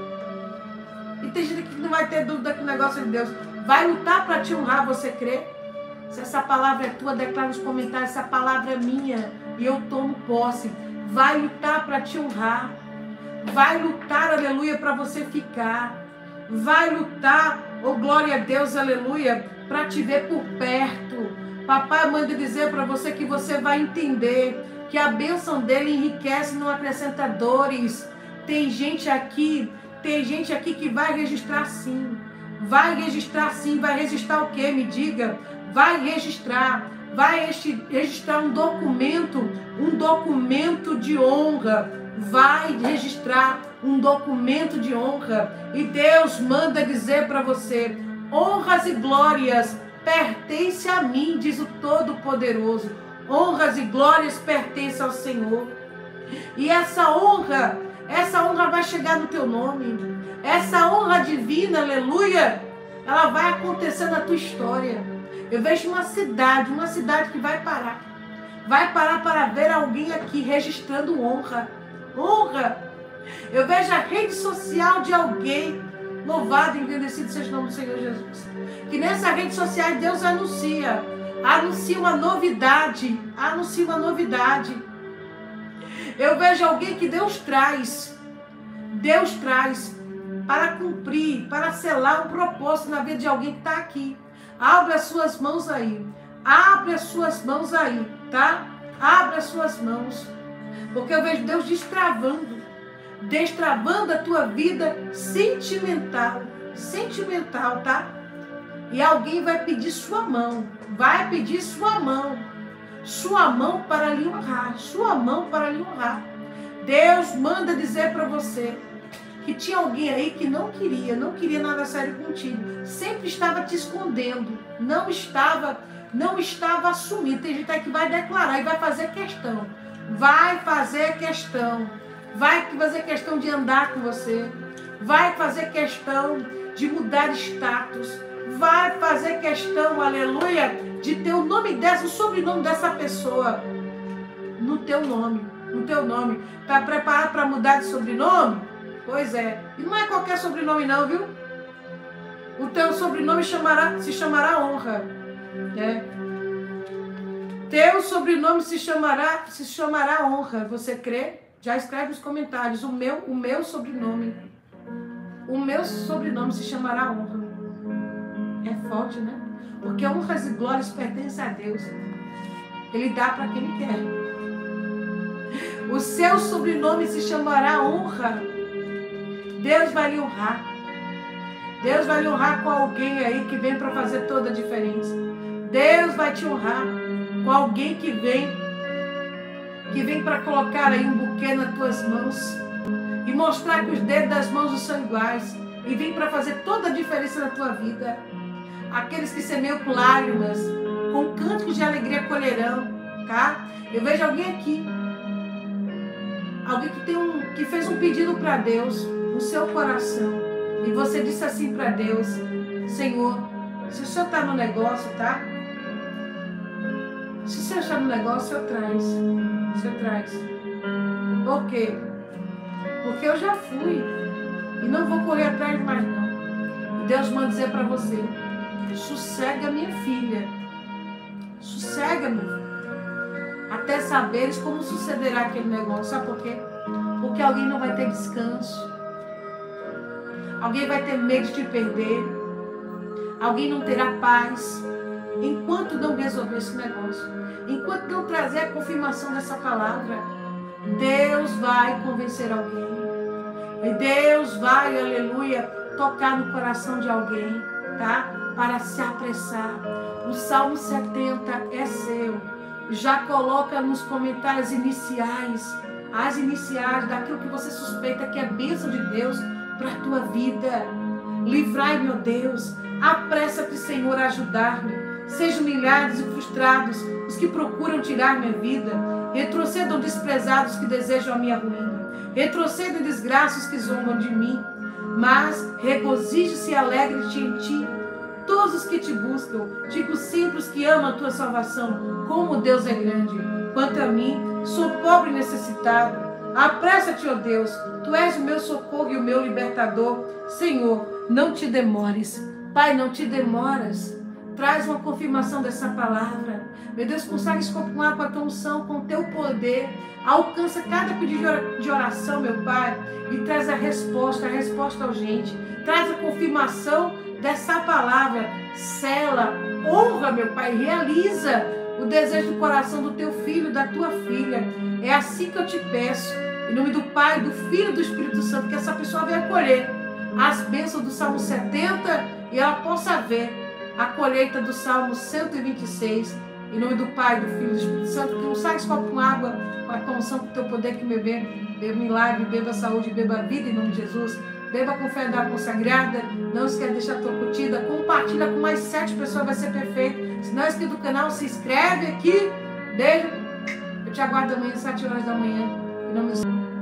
[SPEAKER 1] E tem gente que não vai ter dúvida que o negócio é de Deus. Vai lutar para te honrar, você crê? Se essa palavra é tua, declara nos comentários, essa palavra é minha e eu tomo posse. Vai lutar para te honrar. Vai lutar, aleluia, para você ficar. Vai lutar, oh glória a Deus, aleluia, para te ver por perto. Papai manda dizer para você que você vai entender que a bênção dele enriquece, não acrescenta dores. Tem gente aqui, tem gente aqui que vai registrar sim. Vai registrar sim, vai registrar o quê? Me diga. Vai registrar, vai registrar um documento, um documento de honra. Vai registrar um documento de honra. E Deus manda dizer para você, honras e glórias pertencem a mim, diz o Todo-Poderoso. Honras e glórias pertencem ao Senhor. E essa honra, essa honra vai chegar no teu nome. Essa honra divina, aleluia, ela vai acontecer na tua história. Eu vejo uma cidade, uma cidade que vai parar. Vai parar para ver alguém aqui registrando honra. Honra. Eu vejo a rede social de alguém. Louvado e engrandecido seja o nome do Senhor Jesus. Que nessa rede social Deus anuncia. Anuncia uma novidade. Anuncia uma novidade. Eu vejo alguém que Deus traz. Deus traz para cumprir, para selar um propósito na vida de alguém que está aqui. Abre as suas mãos aí. Abre as suas mãos aí, tá? Abre as suas mãos. Porque eu vejo Deus destravando. Destravando a tua vida sentimental. Sentimental, tá? E alguém vai pedir sua mão. Vai pedir sua mão. Sua mão para lhe honrar. Sua mão para lhe honrar. Deus manda dizer para você que tinha alguém aí que não queria, não queria nada sério contigo. Sempre estava te escondendo. Não estava, não estava assumindo. Tem gente aí que vai declarar e vai fazer questão. Vai fazer questão. Vai fazer questão de andar com você. Vai fazer questão de mudar status. Vai fazer questão, aleluia, de ter o nome dessa, o sobrenome dessa pessoa no teu nome. No teu nome. Está preparado para mudar de sobrenome? Pois é. E não é qualquer sobrenome não, viu? O teu sobrenome chamará, se chamará honra. É. Teu sobrenome se chamará, se chamará honra. Você crê? Já escreve nos comentários. O meu, o meu sobrenome. O meu sobrenome se chamará honra. É forte, né? Porque honras e glórias pertencem a Deus. Ele dá para quem ele quer. O seu sobrenome se chamará honra. Deus vai lhe honrar. Deus vai lhe honrar com alguém aí que vem para fazer toda a diferença. Deus vai te honrar com alguém que vem, que vem para colocar aí um buquê nas tuas mãos e mostrar que os dedos das mãos são iguais e vem para fazer toda a diferença na tua vida. Aqueles que semeiam com lágrimas, com cânticos de alegria colherão, tá? Eu vejo alguém aqui, alguém que, tem um, que fez um pedido para Deus no seu coração e você disse assim para Deus: Senhor, se o Senhor está no negócio, tá? Se o Senhor está no negócio, o Senhor traz. O Senhor traz. Por quê? Porque eu já fui e não vou correr atrás mais não. E Deus manda dizer para você: sossega minha filha. Sossega, meu filho. Até saberes como sucederá aquele negócio. Sabe por quê? Porque alguém não vai ter descanso. Alguém vai ter medo de te perder. Alguém não terá paz enquanto não resolver esse negócio. Enquanto não trazer a confirmação dessa palavra. Deus vai convencer alguém. E Deus vai, aleluia, tocar no coração de alguém, tá? Para se apressar. O Salmo setenta é seu. Já coloca nos comentários iniciais, as iniciais daquilo que você suspeita que é bênção de Deus para a tua vida. Livrai, meu Deus, apressa-te, Senhor, a ajudar-me. Sejam humilhados e frustrados os que procuram tirar minha vida. Retrocedam desprezados que desejam a minha ruína. Retrocedam desgraças que zombam de mim. Mas regozije-se e alegre-te em ti todos os que te buscam. Digo sempre os que amam a tua salvação. Como Deus é grande. Quanto a mim, sou pobre e necessitado. Apressa-te, ó Deus. Tu és o meu socorro e o meu libertador. Senhor, não te demores. Pai, não te demoras. Traz uma confirmação dessa palavra. Meu Deus, consegue escopular com a tua unção, com o teu poder. Alcança cada pedido de oração, meu Pai. E traz a resposta, a resposta urgente. Traz a confirmação dessa palavra. Sela, honra, meu Pai. Realiza o desejo do coração do teu filho, da tua filha. É assim que eu te peço. Em nome do Pai, do Filho e do Espírito Santo. Que essa pessoa venha colher as bênçãos do Salmo setenta e ela possa ver a colheita do Salmo cento e vinte e seis, em nome do Pai, do Filho e do Espírito Santo, que não sai esse copo com água, com a tua unção, com o teu poder, que beber, beba milagre, beba saúde, beba vida, em nome de Jesus, beba com fé da água consagrada, não esquece de deixar a tua curtida, compartilha com mais sete pessoas, vai ser perfeito. Se não é inscrito no canal, se inscreve aqui, beijo, eu te aguardo amanhã, sete horas da manhã, em nome de Jesus.